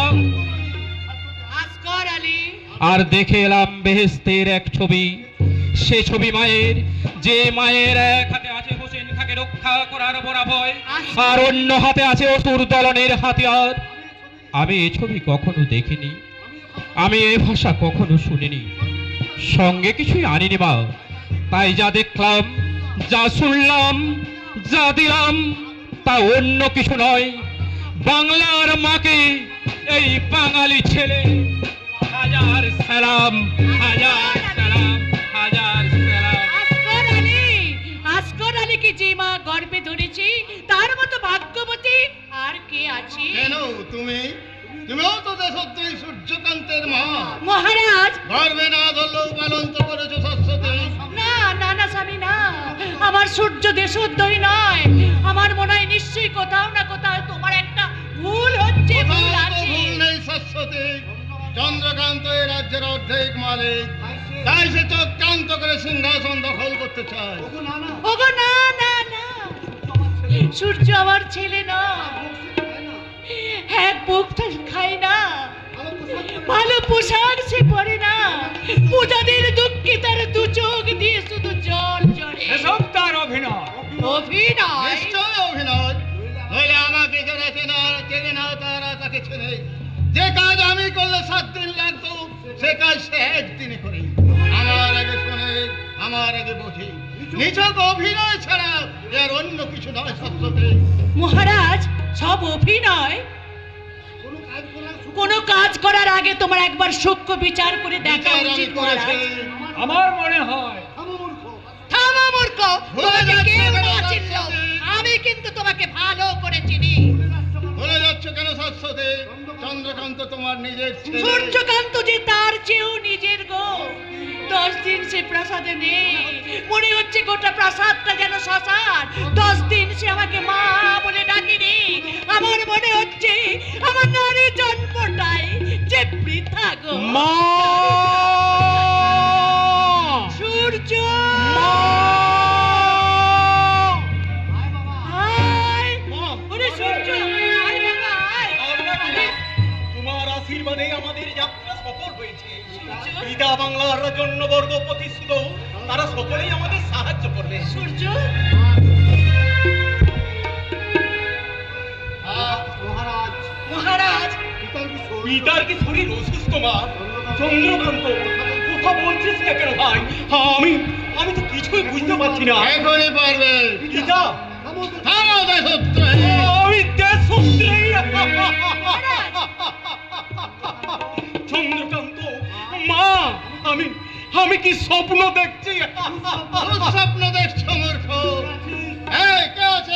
আসগর আলী, আর দেখে এলাম বেহেশতের এক ছবি, সে ছবি মায়ের, যে মায়ের এক হাতে আছে হোসেন খাকে রক্ষা করার বরাভয়, আর অন্য হাতে আছে অসুর দলনের হাতিয়ার। আমি এ ছবি কখনো দেখিনি, আমি এ ভাষা কখনো শুনিনি, সঙ্গে কিছুই আনিনি মা। তাই যা দেখলাম, যা শুনলাম, যা দিলাম, তা অন্য কিছু নয়, বাংলার মাকে, এই বাঙালি ছেলে। হাজার সালাম, হাজার সালাম, হাজার সালাম। আসগর আলীকে যে মা গর্বে ধরেছি তার মতো ভাগ্যবতী আর কে আছে? কেন তুমিও তো দেশদ্রোহী সূর্যকান্তের মা। মহারাজ, গর্বে না ধরলেও পালন তো করেছো সরস্বতী। না না না স্বামী, না, আমার সূর্য দেশদ্রোহী নয়। আমার মনে হয় নিশ্চয়ই কোথাও না কোথাও তোমার একটা ভুল হচ্ছে। ভুল আছে। ভুল নেই সরস্বতী, চন্দ্রকান্ত এই রাজ্যের অর্ধেক মালিক, তাই সে চক্রান্ত করে সিংহাসন দখল করতে চায়। ওগো না না না, সূর্য আমার ছেলে না, এক বুক খায় না, ভালো পোশাক সে পরে না, পূজাদের দুঃখে তার দু চোখ দিয়ে শুধু জল ঝরে। এসব তার অভিনয়। অভিনয়? নিশ্চয় অভিনয়। নইলে আমাকে যারা চেনে না তারা তাকে চেনে। যে কাজ আমি করলে 7 দিন লাগতো সে কাজ সে একদিনে করে। আমার আগে শোনে, আমার আগে বোঝে, নিছক অভিনয় ছাড়া এর অন্য কিছু নয় সত্যতে। মহারাজ, সব অভিনয়? কোনো কাজ করার আগে তোমার একবার সূক্ষ্ম বিচার করে দেখা উচিত মহারাজ। আমার মনে হয় থামো মূর্খ, তোমাকে কেউ না চিনলো, আমি কিন্তু তোমাকে ভালো করে চিনি। বলে যাচ্ছ কেন সরস্বতী? চন্দ্রকান্ত তোমার নিজের ছেলে। সূর্যকান্ত যে তার চেয়েও নিজের গো। 10 দিন সে প্রাসাদে নেই, মনে হচ্ছে গোটা প্রাসাদটা যেন শ্মশান। 10 দিন সে আমাকে মা বলে ডাকেনি। আমার মনে হচ্ছে আমার নারী জন্মটাই যে বৃথা গো। মা, সূর্য, তোমার আশীর্বাদে আমাদের যাত্রা সফল হয়েছে। পিতা বাংলার জন্যবর্গ প্রতিষ্ঠিত, তারা সকলেই আমাদের সাহায্য করবে। সূর্য, মহারাজ, পিতার কি শরীর অসুস্থ মা? চন্দ্রকান্ত, কথা বলছিস না কেন ভাই? আমি তো কিছুই বুঝতে পারছি না। এখনই পারবে। পিতা, থামো দেশদ্রোহী। আমি দেশদ্রোহী? চন্দ্রকান্ত, মা, আমি কি স্বপ্ন দেখছি? স্বপ্ন দেখছো মূর্খ? এই কে আছে?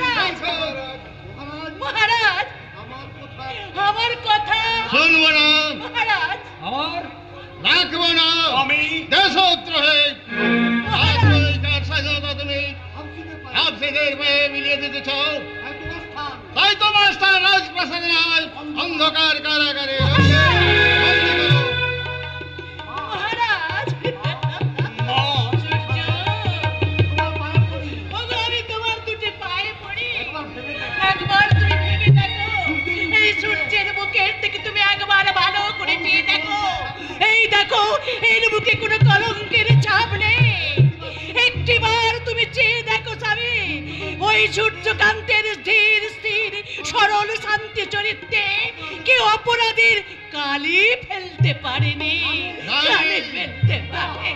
মহারাজ, আমার কথা শুনবো না মহারাজ। আমার রাখবো না। আমি দেশদ্রোহী। স্বাধীনতা তুমি হাফসিদের পায়ে মিলিয়ে দিতে চাও? তাই তোমার স্থান রাজপ্রাসাদে নয়, অন্ধকার কারাগারে। মহারাজ, আমি তোমার দুটি পায়ে পড়ি, একবার তুমি ভেবে দেখো, এই সূর্যের বুকের থেকে তুমি একবার ভালো করে চেয়ে দেখো। এই দেখো, এর বুকে কোনো কলঙ্কের ছাপ নেই। একটিবার তুমি চেয়ে দেখো স্বামী, ওই সূর্যকান্তের ধীর স্থির সরল শান্তি চরিত্রে কি অপরাধীর কালি ফেলতে পারেনি? কালি ফেলতে পারে।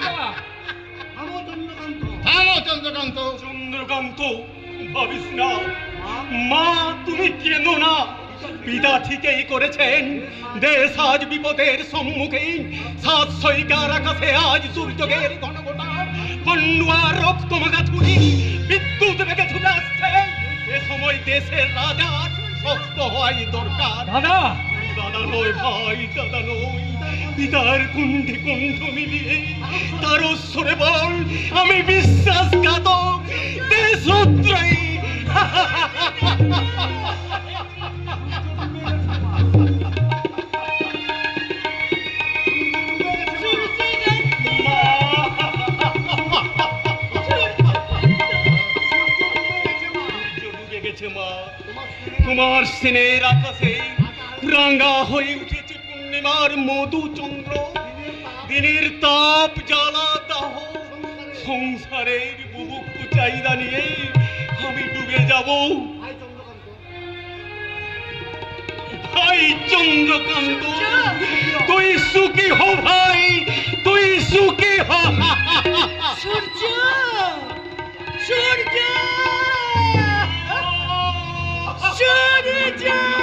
থামো চন্দ্রকান্ত। চন্দ্রকান্ত, ভাবিস না। মা, তুমি কেন না? পিতা ঠিকই করেছেন। দেশ আজ বিপদের সম্মুখে, সাতশৈকার আকাশে আজ দুর্যোগের ঘনঘটা, বন্যার রক্তমাখা ছুরি, বিদ্যুৎ বেগে ছুটে আসছে। এ সময় দেশের রাজার শক্ত হওয়াই দরকার। দাদা, দাদা নয় ভাই, দাদা নয়। পিতার কুণ্ঠে কুণ্ঠ মিলিয়ে তার স্বরে বল, আমি বিশ্বাসঘাতক, দেশদ্রোহী। তোমার স্নেহের আকাশে রাঙা হয়ে উঠেছে পূর্ণিমার মধু চন্দ্র। দিনের তাপ জ্বালা দাহ, সংসারের বুভুক্ষু চাহিদা নিয়ে আমি ডুবে যাব। ভাই চন্দ্রকান্ত, তুই সুখী হ ভাই, তুই সুখী হ। সূর্য, সূর্য, সূর্য,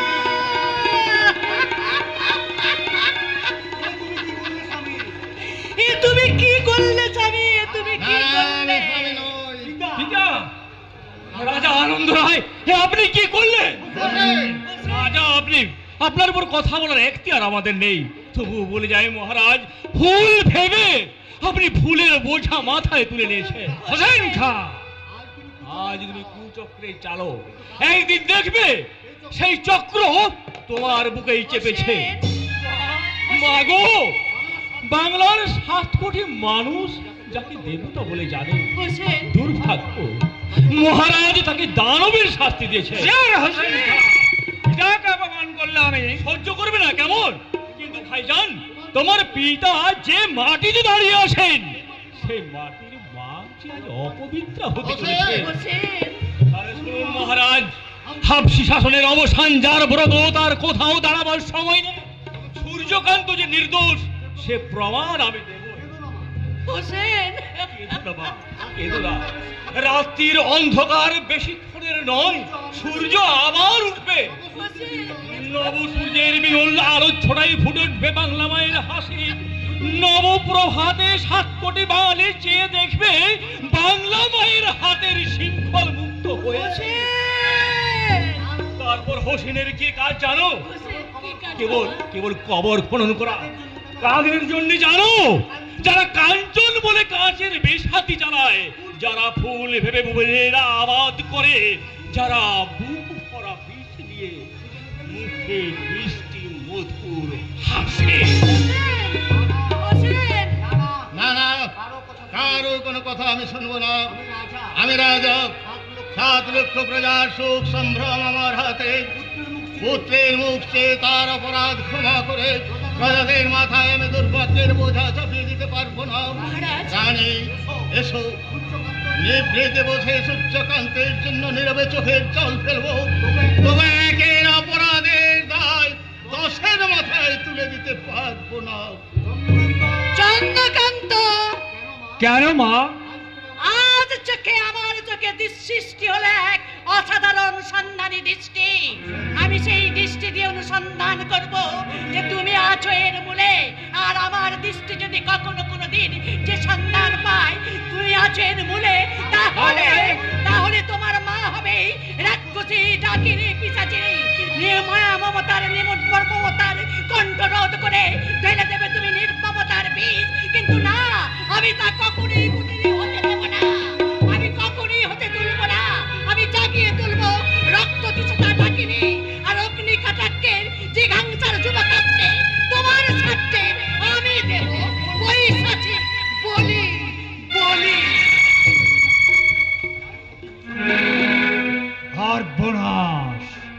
এ তুমি কি করলে স্বামী? এ তুমি কি করলে? পিতা, রাজা আনন্দ রায়, আপনি কি করলেন? রাজা, আপনি আপনার উপর কথা বলার এখতিয়ার আমাদের নেই, তবু বলে যায় মহারাজ, ফুল ভেবে আপনি ফুলের বোঝা মাথায় তুলে নিয়েছেন। হোসেন খাঁ, আজ তুমি কুচক্রে চালো, একদিন দেখবে সেই চক্র তোমার বুকেই চেপেছে। মাগো, বাংলার 7 কোটি মানুষ যাকে দেবতা বলে জানে, দুর্ভাগ্য মহারাজ তাকে দানবের শাস্তি দিয়েছে। পিতাকে অপমান করলে আমি সহ্য করবে না কেমন? কিন্তু ভাইজান, তোমার পিতা যে মাটিতে দাঁড়িয়ে আছেন, সেই মাটির মাটি আজ অপবিত্র হতে চলেছে। মহারাজ, হাবশি শাসনের অবসান যার ব্রত, তার কোথাও দাঁড়াবার সময় নেই। সূর্যকান্ত যে নির্দোষ, সে প্রমাণ আমি দেব। রাত্রির অন্ধকার বেশিক্ষণের নয়, সূর্য আবার উঠবে। নব সূর্যের বিরল আলো ছড়াই ফুটে উঠবে বাংলা মায়ের হাসি। নবপ্রভাতে 7 কোটি বাঙালি চেয়ে দেখবে বাংলা মায়ের হাতের শৃঙ্খল মুক্ত হয়েছে। তারপর হোসেনের কি কাজ জানো? কেবল কবর খনন করা। কাদের জন্য জানো? যারা কাঞ্চন বলে কাঁচের বেশাতি চালায়, যারা ফুল ভেবে বুবেরা আবাদ করে, যারা বুক ভরা বিষ দিয়ে মুখে মিষ্টি মধুর হাসে। না না, কারো কোনো কথা আমি শুনবো না। আমি রাজা, 7 লক্ষ প্রজার সুখ সম্ভ্রম আমার হাতে। পুত্রের মুখ চেয়ে তার অপরাধ ক্ষমা করে প্রজাদের মাথায় আমি দুর্ভাগ্যের বোঝা চাপিয়ে দিতে পারবো না। জানি, এসো। নিভৃতে বসে সূর্যকান্তের জন্য নীরবে চোখের জল ফেলবো, তবে একের অপরাধের দায় 10-এর মাথায় তুলে দিতে পারবো না। চন্দ্রকান্ত, কেন মা? আজ চোখে আমার চোখে দৃষ্টি হলো এক অসাধারণ সন্ধানী দৃষ্টি। আমি সেই দৃষ্টি দিয়ে অনুসন্ধান করব যে তুমি আছো এর মূলে। আর আমার দৃষ্টি যদি কখনো কোনোদিন যে সন্ধান পায় তুমি আছো এর মূলে, তাহলে তোমার মা হবে রাক্ষসী, ডাকিনী, পিশাচিনী। মায়া মমতার মমতার কণ্ঠরোধ করে ঢেলে দেবে তুমি নির্মমতার বীজ। কিন্তু না, আমি তা কখনোই হতে দেব না। আমি কখনোই হতে তুলব না। আমি জাগিয়ে তুলব রক্ত কিছুটা ডাকিনি আর অগ্নি কাটাক্কের জিঘাংসার যুবকাত্তে। তোমার স্বার্থে আমি দেব বৈশাখী বলি বলি। সর্বনাশ!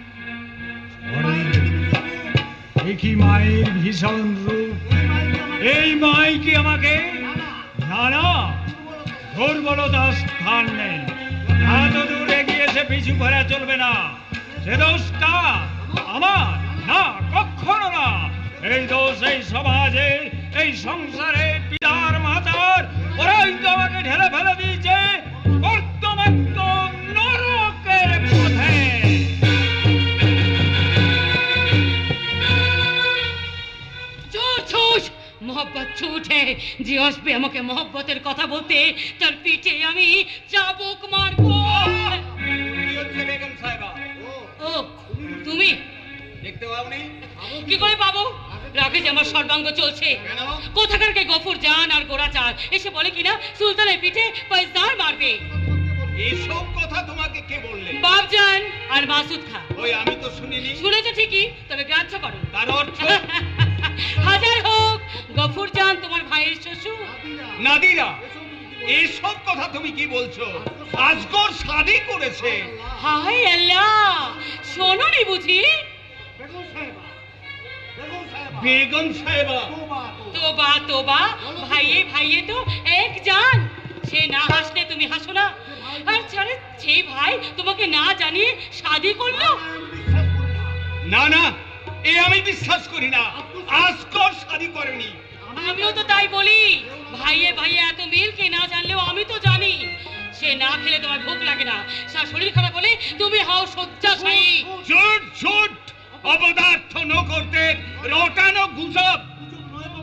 কি মায়ের ভীষণ রূপ! এই মাই কি আমাকে? না না, দুর্বলতার স্থান নেই। এত দূর এগিয়েছে পিছু ফেরা চলবে না। সে দোষটা আমার না, কখনো না। এই দোষ এই সমাজে, এই সংসারে পিতার মাতার, ওরাই তো আমাকে ঢেলে ফেলে দিয়েছে কর্তমাক্ত নরকের পথে। मोहब्बत झूठ है। যে আসবে আমাকে মোহব্বতের কথা বলতে, তার পিঠে আমি চাবুক মারবো। বেগম সাহেবা, ও তুমি দেখতে পাওনি? কি করে পাবো? রাগে যে আমার সর্বাঙ্গ চলছে। কোথাকার কে গফুর জান আর গোরাচার এসে বলে কিনা সুলতানের পিঠে পয়সার মারবে। এইসব কথা তোমাকে কে বললে? বাপজান আর মাসুদ খা। ওই আমি তো শুনিনি। শুনেছো ঠিকই, তবে গ্রাহ্য করো। তার অর্থ? হাজার হোক, গফুর জান তোমার ভাইয়ের শ্বশুর। নাদিরা, এইসব কথা তুমি কি বলছো? আজগর শাদী করেছে। হায় আল্লাহ, শোনোনি বুঝি? বেগম সাহেবা, তোবা তোবা, ভাইয়ে ভাইয়ে তো এক জান। সে না হাসলে তুমি হাসো না। আর জানে যে ভাই তোমাকে না জানিয়ে শাদী করলো। না না, এ আমি বিশ্বাস করি না। আজগর শাদী করেনি। আমিও তো তাই বলি। ভাইয়ে ভাইয়ে এত মিল কে না জানলেও আমি তো জানি। সে না খেলে তোমার ভোগ লাগে না, তার শরীর খারাপ হলে তুমি হও শয্যাশায়ী। ঝুট ঝুট, অপদার্থ ন করতে রটানো গুজব।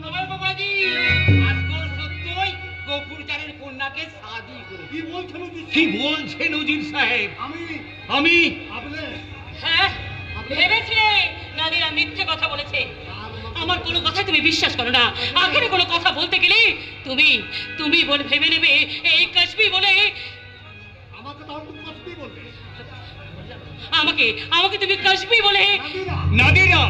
আজগর সত্যই গফুর চারের কন্যাকে শাদী করে। কি বলছো? কি বলছেন উজির সাহেব? আমি হ্যাঁ, ভেবেছিলে নাদিরা মিথ্যে কথা বলেছে। আমার কোনো কথা তুমি বিশ্বাস করো না। আখেরে কোনো কথা বলতে গেলে তুমি বলে ভেবে নেবে এই কাশ্মী বলে। আমাকে তুমি কাশ্মী বলে। নাদিরা,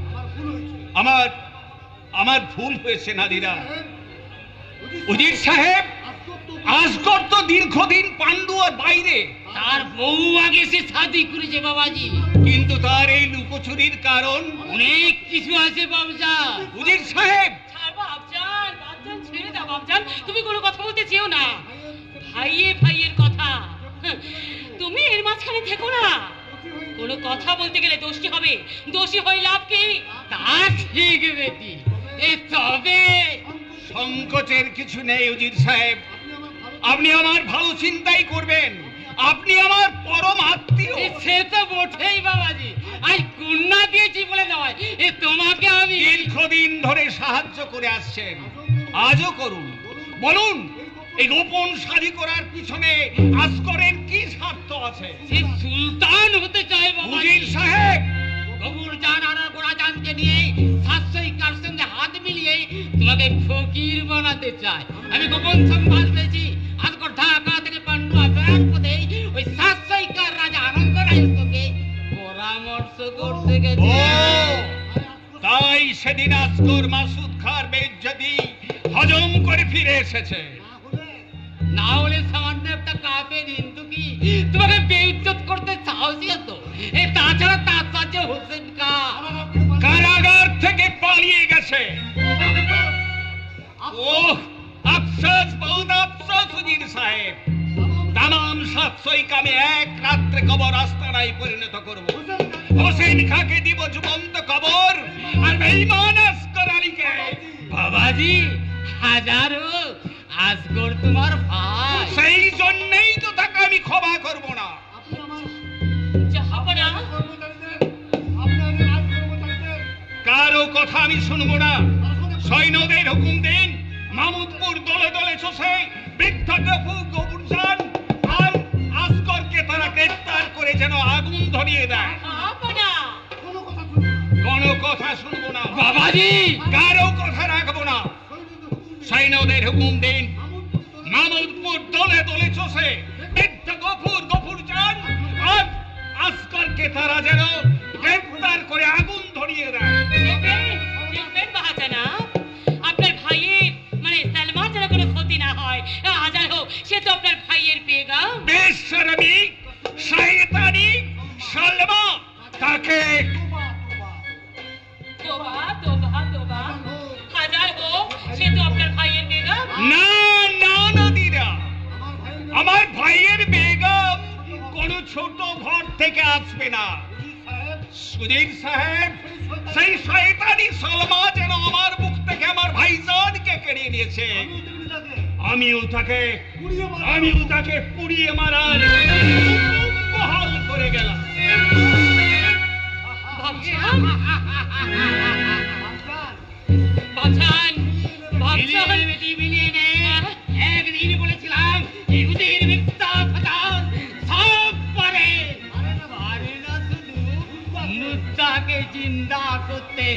আমার ভুল হয়েছে নাদিরা। উজির সাহেব, আসগর তো দীর্ঘদিন পান্ডুয়ার বাইরে, তার বউ আগে সে শাদি করেছে বাবাজি। কিন্তু তার এই লুকোচুরির কারণ অনেক কিছু আছে বাবজান। উজির সাহেব, বাবজান ছেড়ে দাও বাবজান, তুমি কোনো কথা বলতে চেও না। ভাইয়ের কথা, তুমি এর মাঝখানে থেকো না। কোনো কথা বলতে গেলে দোষী হবে, দোষী হয়ে লাভ কি? তা ঠিক বেটি, তবে সংকোচের কিছু নেই উজির সাহেব। আপনি আমার ভালো চিন্তাই করবেন। আপনি আমার পরম আত্মীয়। সে তো বটেই বাবাজি, আজ কন্যা দিয়েছি বলে নয়, তোমাকে আমি দীর্ঘদিন ধরে সাহায্য করে আসছেন, আজও করুন। বলুন, এই গোপন শাদী করার পিছনে আসগরের কি স্বার্থ আছে? সে সুলতান হতে চায় বাবাজি। উজির সাহেব, গবুর জান আর গোড়া জানকে নিয়ে সাতশইকার সঙ্গে হাত মিলিয়ে তোমাকে ফকির বানাতে চায়। আমি গোপন সংবাদ পেয়েছি, আজকর ঢাকা থেকে পান্ডুয়া বেড়ার পথে ওই সাতশইকার রাজা আনন্দ রায়ের সঙ্গে পরামর্শ করতে গেছে। তাই সেদিন আসগর মাসুদ খার বেইজ্জতি হজম করে ফিরে এসেছে। না হলে সামান্য একটা কাপের হিন্দু কি তোমাকে বেইজ্জত করতে সাহসী হতো? তাছাড়া তার সাথে হোসেন কারাগার থেকে পালিয়ে গেছে। ওহ, আফসোস, বহুত আফসোস উজির সাহেব। তামাম সাতশইকা আমি এক রাত্রে কবর আস্তানায় পরিণত করব। হোসেন খাকে দিব জীবন্ত কবর, আর বেঈমান আসগর আলীকে। বাবাজি, হাজারো আসগর তোমার ভাই। সেই জন্যই তো তাকে আমি ক্ষমা করব না। কারো কথা আমি শুনবো না। সৈন্যদের হুকুম দিন, মামুদপুর দলে দলে চষে বৃদ্ধ গবুরজান আর আসগরকে তারা গ্রেফতার করে যেন আগুন ধরিয়ে দেয়। কোনো কথা শুনবো না বাবাজি, কারো কথা রাখবো না। সৈন্যদের হুকুম দিন, মামুদপুর দলে দলে চষে বৃদ্ধ গফুরজান আর আসগরকে তারা যেন গ্রেফতার করে আগুন ধরিয়ে দেয়। আপনার ভাইয়ের মানে সালমার যেন কোনো ক্ষতি না হয়। হাজার হোক, সে তো আপনার ভাইয়ের বেগম। বেশরমি, শয়তানি সালমা, তাকে হাজার হোক, সে তো আপনার ভাইয়ের বেগম। না নাদিরা, আমার ভাইয়ের বেগম কোন ছোট ঘর থেকে আসবে না। সুধীর সাহেব, সেই শয়তানি সালমা যেন আমার মুখ থেকে আমার ভাইজানকে কেড়ে নিয়েছে। আমিও তাকে পুড়িয়ে মারার বহাল করে গেলাম। মিলিয়ে নে। একদিন বলেছিলাম ইহুদির মিথ্যা কথা সব পারে, পারে না শুধু মুদ্দাকে জিন্দা করতে।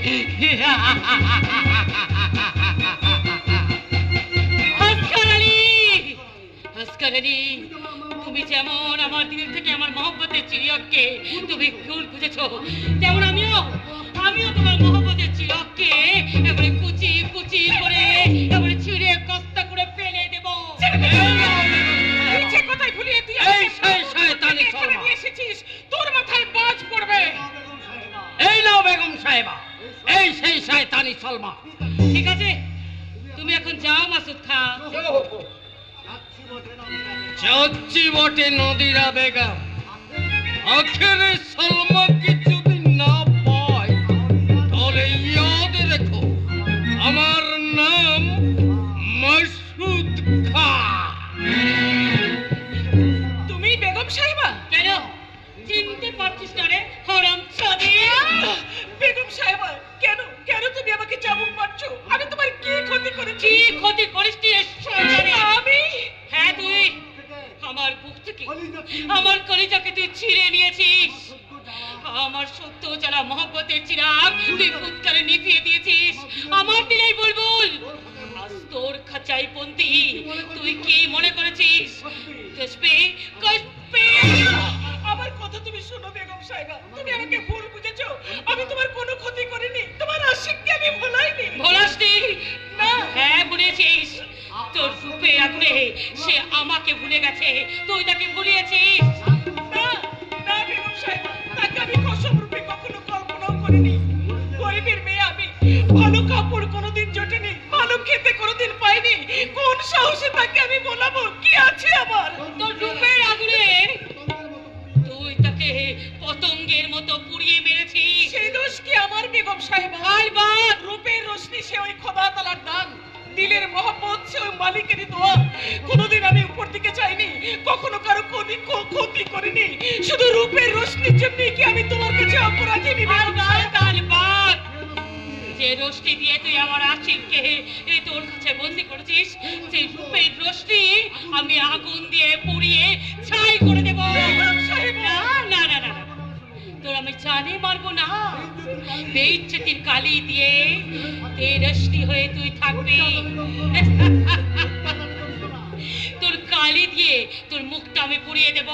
আসগর আলী, তুমি যেমন আমার দিনের থেকে আমার মহব্বতের চিরককে তুমি ফুল খুঁজেছো, তেমন আমিও তোমার মহব্বতের চিরককে এবারে কুচি কুচি করে এবারে ছিঁড়ে কস্তা করে ফেলে দেবো। কথাই ভুলিয়ে তুই এই সেই শয়তানি সালমা এসেছিস, তোর মাথায় বাজ পড়বে। এই নাও বেগম সাহেবা, এই সেই শয়তানি সালমা। ঠিক আছে, তুমি এখন যাও মাসুদ খা। যাচ্ছি বটে নদীরা বেগম, আখেরে সালমাকে যদি না পাই তাহলে ইয়াদ রেখো আমার নাম মাসুদ খা। তুমি বেগম সাহেবা? কেন চিনতে পারছিস না রে হারামজাদী? বেগম সাহেবা, কেন কেন তুমি আমাকে চাবুক মারছো? আমি তোমার কি ক্ষতি করেছি? কি ক্ষতি করিস তুই? আমি? হ্যাঁ তুই আমার বুক তাকে তুই ছিঁড়ে নিয়েছিস। আমার সত্য যারা মহব্বতের চিরাগ তুই ফুৎকারে নিভিয়ে দিয়েছিস। আমার দিলেই বুলবুল আজ তোর খাঁচাই বন্দি। তুই কি মনে করেছিস? কসবে কসবে আমার কথা তুমি শোনো বেগম সাহেবা, তুমি আমাকে ভুল বুঝেছো। আমি তোমার কোনো ক্ষতি করিনি, তোমার আশিককে আমি ভোলাইনি। ভোলাসনি না। হ্যাঁ ভুলেছিস। তোর রূপে আগুনে সে আমাকে ভুলে গেছে, তুই তাকে ভুলিয়েছিস। না না বেগম সাহেবা, তাকে আমি কসম রূপে কখনো কল্পনাও করিনি। গরিবের মেয়ে আমি, ভালো কাপড় কোনোদিন জোটেনি, ভালো খেতে কোনোদিন পাইনি। কোন সাহসে তাকে আমি বলাবো কি আছে আমার? তোর রূপের আগুনে তুই তাকে পতঙ্গের মতো পুড়িয়ে মেরেছিস। সেই দোষ কি আমার বেগম সাহেবা? আলবাত রূপের রোশনি সে ওই খোদা তাআলার দান, দিলের মহব্বত সে ওই মালিকেরই দোয়া। কোনোদিন আমি উপর দিকে চাইনি, কখনো কারো ক্ষতি করিনি। শুধু রূপের রোশনির জন্য কি আমি তোমার কাছে অপরাধী? আলবাত যে রোশনি দিয়ে তুই আমার আশিককে এই তোর কাছে বন্দি করেছিস, সেই রূপের রোশনি আমি আগুন দিয়ে পুড়িয়ে ছাই করে দেব। না না না না, তোর আমি জানে মারবো না। বেইজ্জতির কালি দিয়ে তেজস্বী হয়ে তুই থাকবি। তোর কালি দিয়ে তোর মুখটা আমি পুড়িয়ে দেব।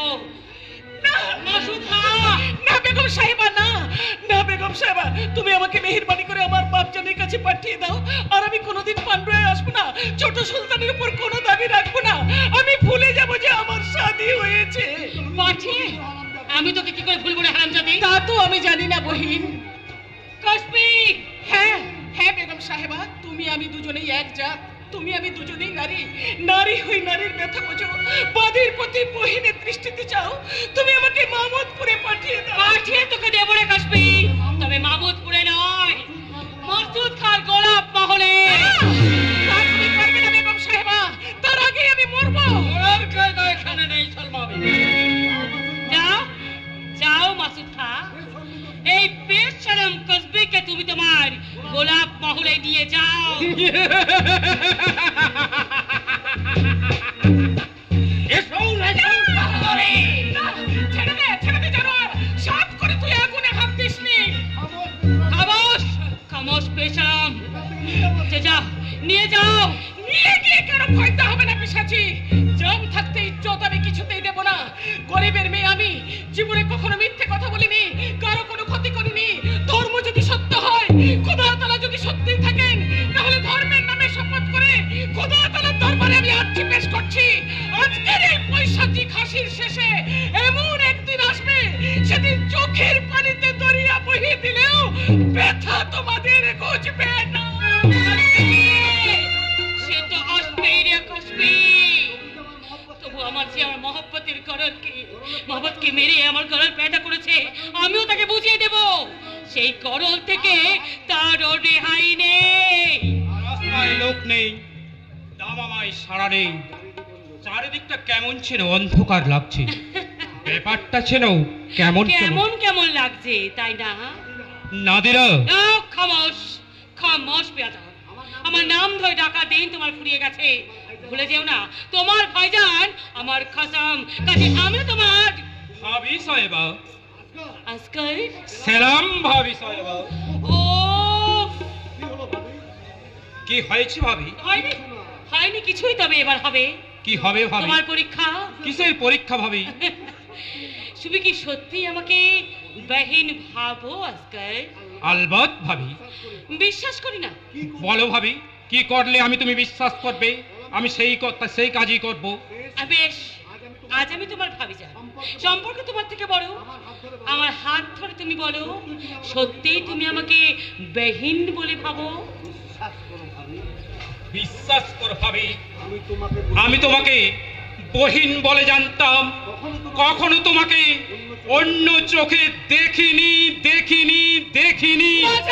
না বেগম সাহেবা, না না বেগম সাহেবা, তুমি আমাকে মেহেরবানি করে আমার বাপজানের কাছে পাঠিয়ে দাও। আর আমি কোনোদিন পান্ডুয়ায় আসবো না, ছোট সুলতানের উপর কোনো দাবি রাখবো না। আমি ভুলে যাব যে আমার শাদী হয়েছে। পাঠিয়ে আমি তোকে কি করে ভুলবো না হারামজাদি? তা তো আমি জানি না বহিন। কসবি হ্যাঁ হ্যাঁ বেগম সাহেবা, তুমি আমি দুজনেই এক জাত, তুমি আমি দুজনেই নারী। নারী হই নারীর ব্যথা বোঝো, বাদীর প্রতি বহিনের দৃষ্টিতে চাও। তুমি আমাকে মাহমুদপুরে পাঠিয়ে দাও। পাঠিয়ে তোকে দেবো রে কসবি, তবে মাহমুদপুরে নয়, মাসুদ খার গোলাপ মহলে। তা তুমি পারবে না বেগম সাহেবা, তার আগে আমি মরবো। এখানে নেই সালমা। যাও যাও মাসুদ খা, এই বেশরম কসবিকে তুমি তোমার গোলাপ মহলে নিয়ে যাও। ছেড়ে দে জানোয়ার, সাত করে তুই আগুনে হাত দিসনি। খামোশ খামোশ বেশরম, যা নিয়ে যাও। নিয়ে গিয়ে কেন ভয়তে হবে না পিশাচি? জান থাকতে ইজ্জত আমি কিছুতেই দেব না। গরিবের মেয়ে আমি, জীবনে কখনো মিথ্যে কথা বলিনি, কারো কোনো ক্ষতি করিনি। ধর্ম যদি সত্য হয়, খোদা তাআলা যদি সত্যি থাকেন, তাহলে ধর্মের নামে শপথ করে খোদা তাআলার দরবারে আমি আর্জি পেশ করছি। আজকের এই পৈশাচিক হাসির শেষে এমন একদিন আসবে, সেদিন চোখের পানিতে দরিয়া বহিয়ে দিলেও ব্যথা তোমাদের ঘুচবে না। সে তো আসবেই রে কসবি। তবু আমার যে আমার মহব্বতের মহব্বতকে মেরে আমার গরল পেটা করেছে, আমিও তাকে বুঝিয়ে দেব। সেই গরল থেকে তার রেহাই নেই। রাস্তায় লোক নেই, দামামায় সারা নেই, চারিদিকটা কেমন ছিল অন্ধকার লাগছে। ব্যাপারটা ছিল কেমন কেমন কেমন লাগছে তাই না? নাদিরা খামোশ খামোশ বেয়াদব, আমার নাম ধরে ডাকা দিন তোমার ফুরিয়ে গেছে। ভুলে যেও না তোমার ভাইজান আমার খাসাম, কাজে আমি তোমার ভাবি সাহেবা। আজকাল সালাম ভাবি সাহেবা। ও কি হয়েছে ভাবি? হয়নি হয়নি কিছুই, তবে এবার হবে। কি হবে ভাবি? তোমার পরীক্ষা। কিসের পরীক্ষা ভাবি? তুমি কি সত্যি আমাকে বহিন ভাবো আজকাল? আলবত ভাবি। বিশ্বাস করি না। বলো ভাবি, কি করলে আমি তুমি বিশ্বাস করবে? আমি সেই কাজই করব। বেশ, আজ আমি তোমার ভাবি যান, সম্পর্ক তোমার থেকে বড়। আমার হাত ধরে তুমি বলো, সত্যি তুমি আমাকে বহিন বলে ভাবো? বিশ্বাস করো ভাবি, আমি তোমাকে বহিন বলে জানতাম, কখনো তোমাকে অন্য চোখে দেখিনি দেখিনি দেখিনি।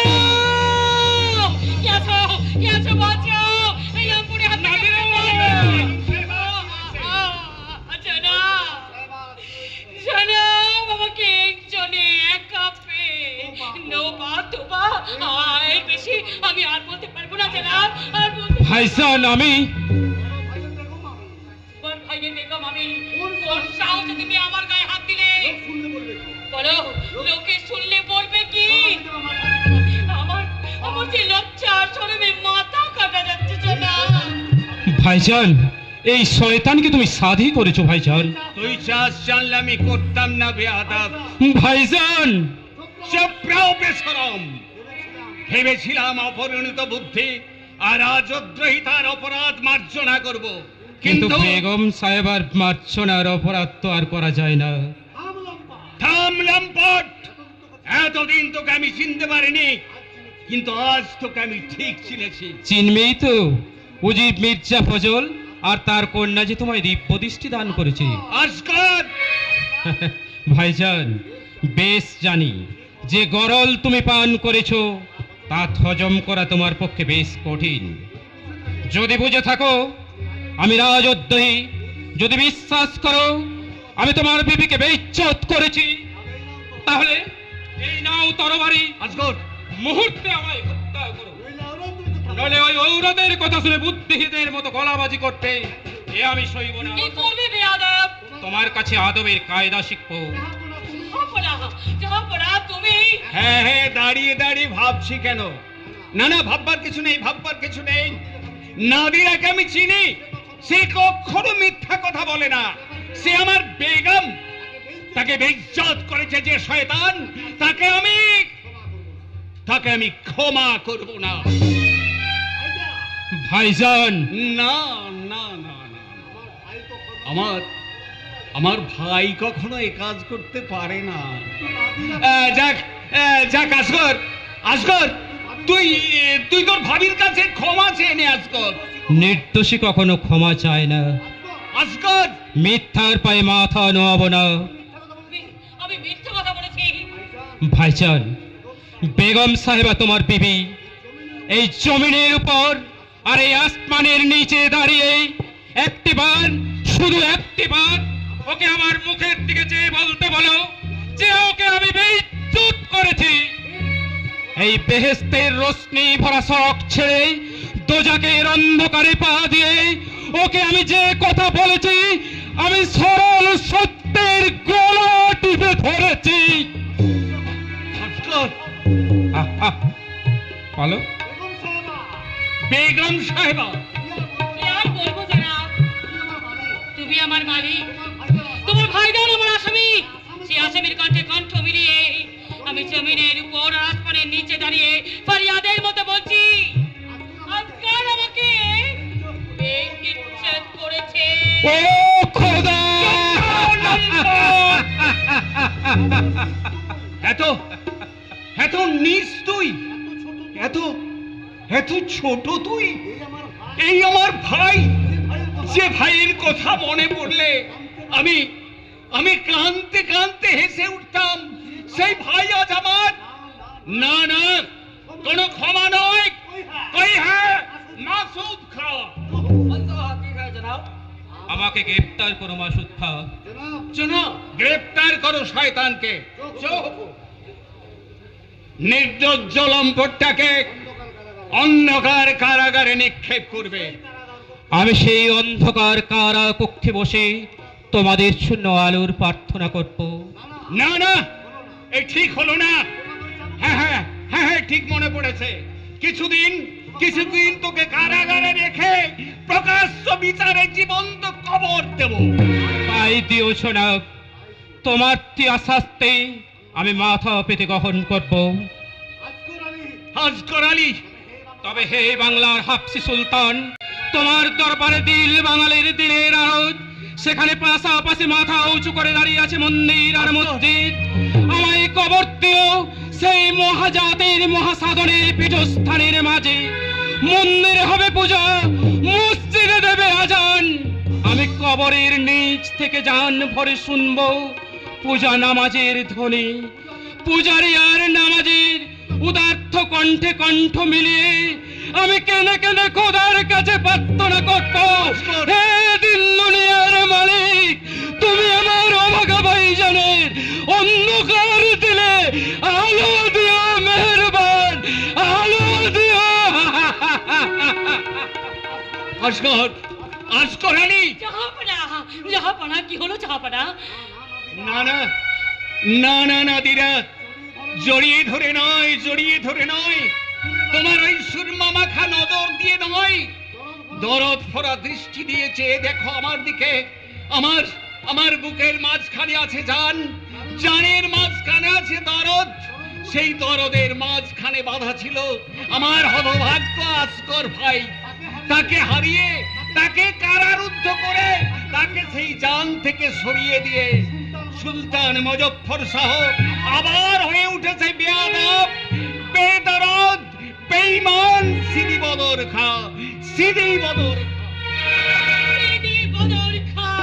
আমি আর বলতে পারবো না জনাব, আর বলতে ভাইজান আমি ভাইয়ের বেগম আমি। ওর সাহসে তুমি আমার গায়ে হাত দিলে। মাথা কাটা যাচ্ছে সোনা। ভাইজান, এই শয়তানকে তুমি সাধি করেছো ভাইজান। তুই চাস জানলে আমি করতাম না বেয়াদব। ভাইজান চুপরাও বেশরম। ভেবেছিলাম অপরিণত বুদ্ধি আর রাজদ্রোহিতার অপরাধ মার্জনা করব, কিন্তু কিন্তু বেগম সাহেবার মার্জনার অপরাধ তো আর করা যায় না। থাম লম্পট, এতদিন তোকে আমি চিনতে পারিনি, কিন্তু আজ তোকে আমি ঠিক চিনেছি। চিনবেই তো, উজিব মির্জা ফজল আর তার কন্যা যে তোমায় দিব্য দৃষ্টি দান করেছে। আজকাল ভাইজান, বেশ জানি যে গরল তুমি পান করেছো তা হজম করা তোমার পক্ষে বেশ কঠিন। যদি বুঝে থাকো আমি রাজদ্রোহী, যদি বিশ্বাস করো আমি তোমার বিবিকে বেইজ্জত করেছি, তাহলে এই নাও তরবারি, আজগর মুহূর্তে আমায় হত্যা করো। নইলে ওই ঔরদের কথা শুনে বুদ্ধিহীনের মতো গলাবাজি করতে এ আমি সইব না। কি করবে বেয়াদব? তোমার কাছে আদবের কায়দা শিখবো। জাহাপনা তুমি হ্যাঁ হ্যাঁ, দাঁড়িয়ে দাঁড়িয়ে ভাবছি কেন? না না, ভাববার কিছু নেই, ভাববার কিছু নেই। নাদিরাকে আমি চিনি, সে কখনো মিথ্যা কথা বলে না। সে আমার বেগম, তাকে বেইজ্জত করেছে যে শয়তান, তাকে আমি ক্ষমা করব না। ভাইজান, না না না না, আমার ভাই কখনো এ কাজ করতে পারে না। যাক যাক, আসগর আসগর, তুই তোর ভাবির কাছে ক্ষমা চেয়ে নে। আসগর, নির্দোষী কখনো ক্ষমা চায় না। আসগর, মিথ্যার পায়ে মাথা নোয়াবো না। আমি মিথ্যে কথা বলেছি? ভাইজান, বেগম সাহেবা তোমার বিবি এই জমিনের উপর আর এই আসমানের নিচে দাঁড়িয়ে একটিবার, শুধু একটিবার ওকে আমার মুখের দিকে চেয়ে বলতে বলো যে ওকে আমি বেইজ্জত করেছি। এই বেহেশতের রোশনি ভরা সড়ক ছেড়ে দোজাকের অন্ধকারে পা দিয়ে ওকে আমি যে কথা বলেছি, আমি সরল সত্যের গলা টিপে ধরেছি। আসগর, বলো বেগম সাহেবা। কি আর বলবো জানাব, তুমি আমার মালিক, তোমার ভাইজান আমার আসামি। সে আসামির কণ্ঠে কণ্ঠ মিলিয়ে আমি জমিনের উপর আর আসমানের নিচে দাঁড়িয়ে ফরিয়াদের মতো বলছি, আজকাল আমাকে বেইজ্জত করেছে। ও খোদা! এত নিচ তুই, এত ছোট তুই। এই আমার ভাই, যে ভাইয়ের কথা মনে পড়লে আমি কাঁদতে কাঁদতে হেসে উঠতাম, সেই ভাই আজ আমার। না না, কোনো ক্ষমা নয়। কই হ্যাঁ মাসুদ খা। আমাকে গ্রেফতার করো মাসুদ খা। গ্রেফতার করো শয়তানকে। নির্লজ্জ লম্পটটাকে অন্ধকার কারাগারে নিক্ষেপ করবে। আমি সেই অন্ধকার কারা কক্ষে বসে তোমাদের শূন্য আলোর প্রার্থনা করব। না না, এই ঠিক হলো না। হ্যাঁ হ্যাঁ হ্যাঁ হ্যাঁ, ঠিক মনে পড়েছে। কিছুদিন তোকে কারাগারে রেখে প্রকাশ্য বিচারে জীবন্ত কবর দেব। তাই দিয়েছ না, তোমার শাস্তি আমি মাথা পেতে গ্রহণ করব। আসগর আলী, তবে হে বাংলার হাফসি সুলতান, তোমার দরবারে দিল বাঙালির দিনের আরজ, সেখানে পাশাপাশি মাথা উঁচু করে দাঁড়িয়ে আছে মন্দির আর মসজিদ। আমায় কবর দিও সেই মহাজাতির মহাসাধনের পীঠস্থানের মাঝে। মন্দিরে হবে পূজা, মসজিদে দেবে আজান। আমি কবরের নিচ থেকে জান ভরে শুনবো পূজা নামাজের ধ্বনি। পূজারি আর নামাজের উদার্থ কণ্ঠে কণ্ঠ মিলিয়ে আমি কেনে কেনে খোদার কাছে প্রার্থনা করব, হে দিল দুনিয়ার মালিক, তুমি আমার অভাগা ভাইজানের অন্ধকার দিলে আলো দিও, মেহেরবান আলো দিও। আসগর আলী। জাহাপনা, কি হলো জাহাপনা? না না না না, নাদিরা, জড়িয়ে ধরে নয়, তোমার ওই সুরমা মাখা নজর দিয়ে নয়, দরদ ভরা দৃষ্টি দিয়েছে। দেখো আমার দিকে, আমার বুকের মাঝখানে আছে জান, জানের মাঝখানে আছে দরদ। সেই দরদের মাঝখানে বাধা ছিল আমার হতভাগ্য আসগর ভাই। তাকে হারিয়ে, তাকে কারারুদ্ধ করে, তাকে সেই জান থেকে সরিয়ে দিয়ে সুলতান মুজফ্ফর শাহ আবার হয়ে উঠেছে বেয়াদব, বেদরদ, বেঈমান সিদি বদর খা, সিদি বদর খা।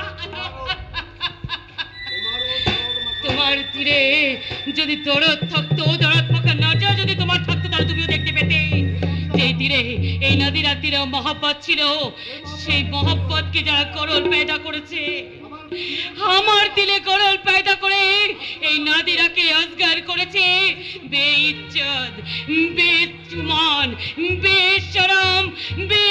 তোমার তীরে যদি দরদ থাকতো, দরদ মাখা নজর যদি তোমার থাকতো, তাহলে তুমিও দেখতে পেতে যেই তীরে, এই নদীর তীরে মহব্বত ছিল। সেই মহব্বতকে যারা করল পেদা করেছে, আমার দিলে করল পেদা করে এই নাদিরাকে আজগার করেছে। বেইজ্জত, বেঈমান, বেশরম,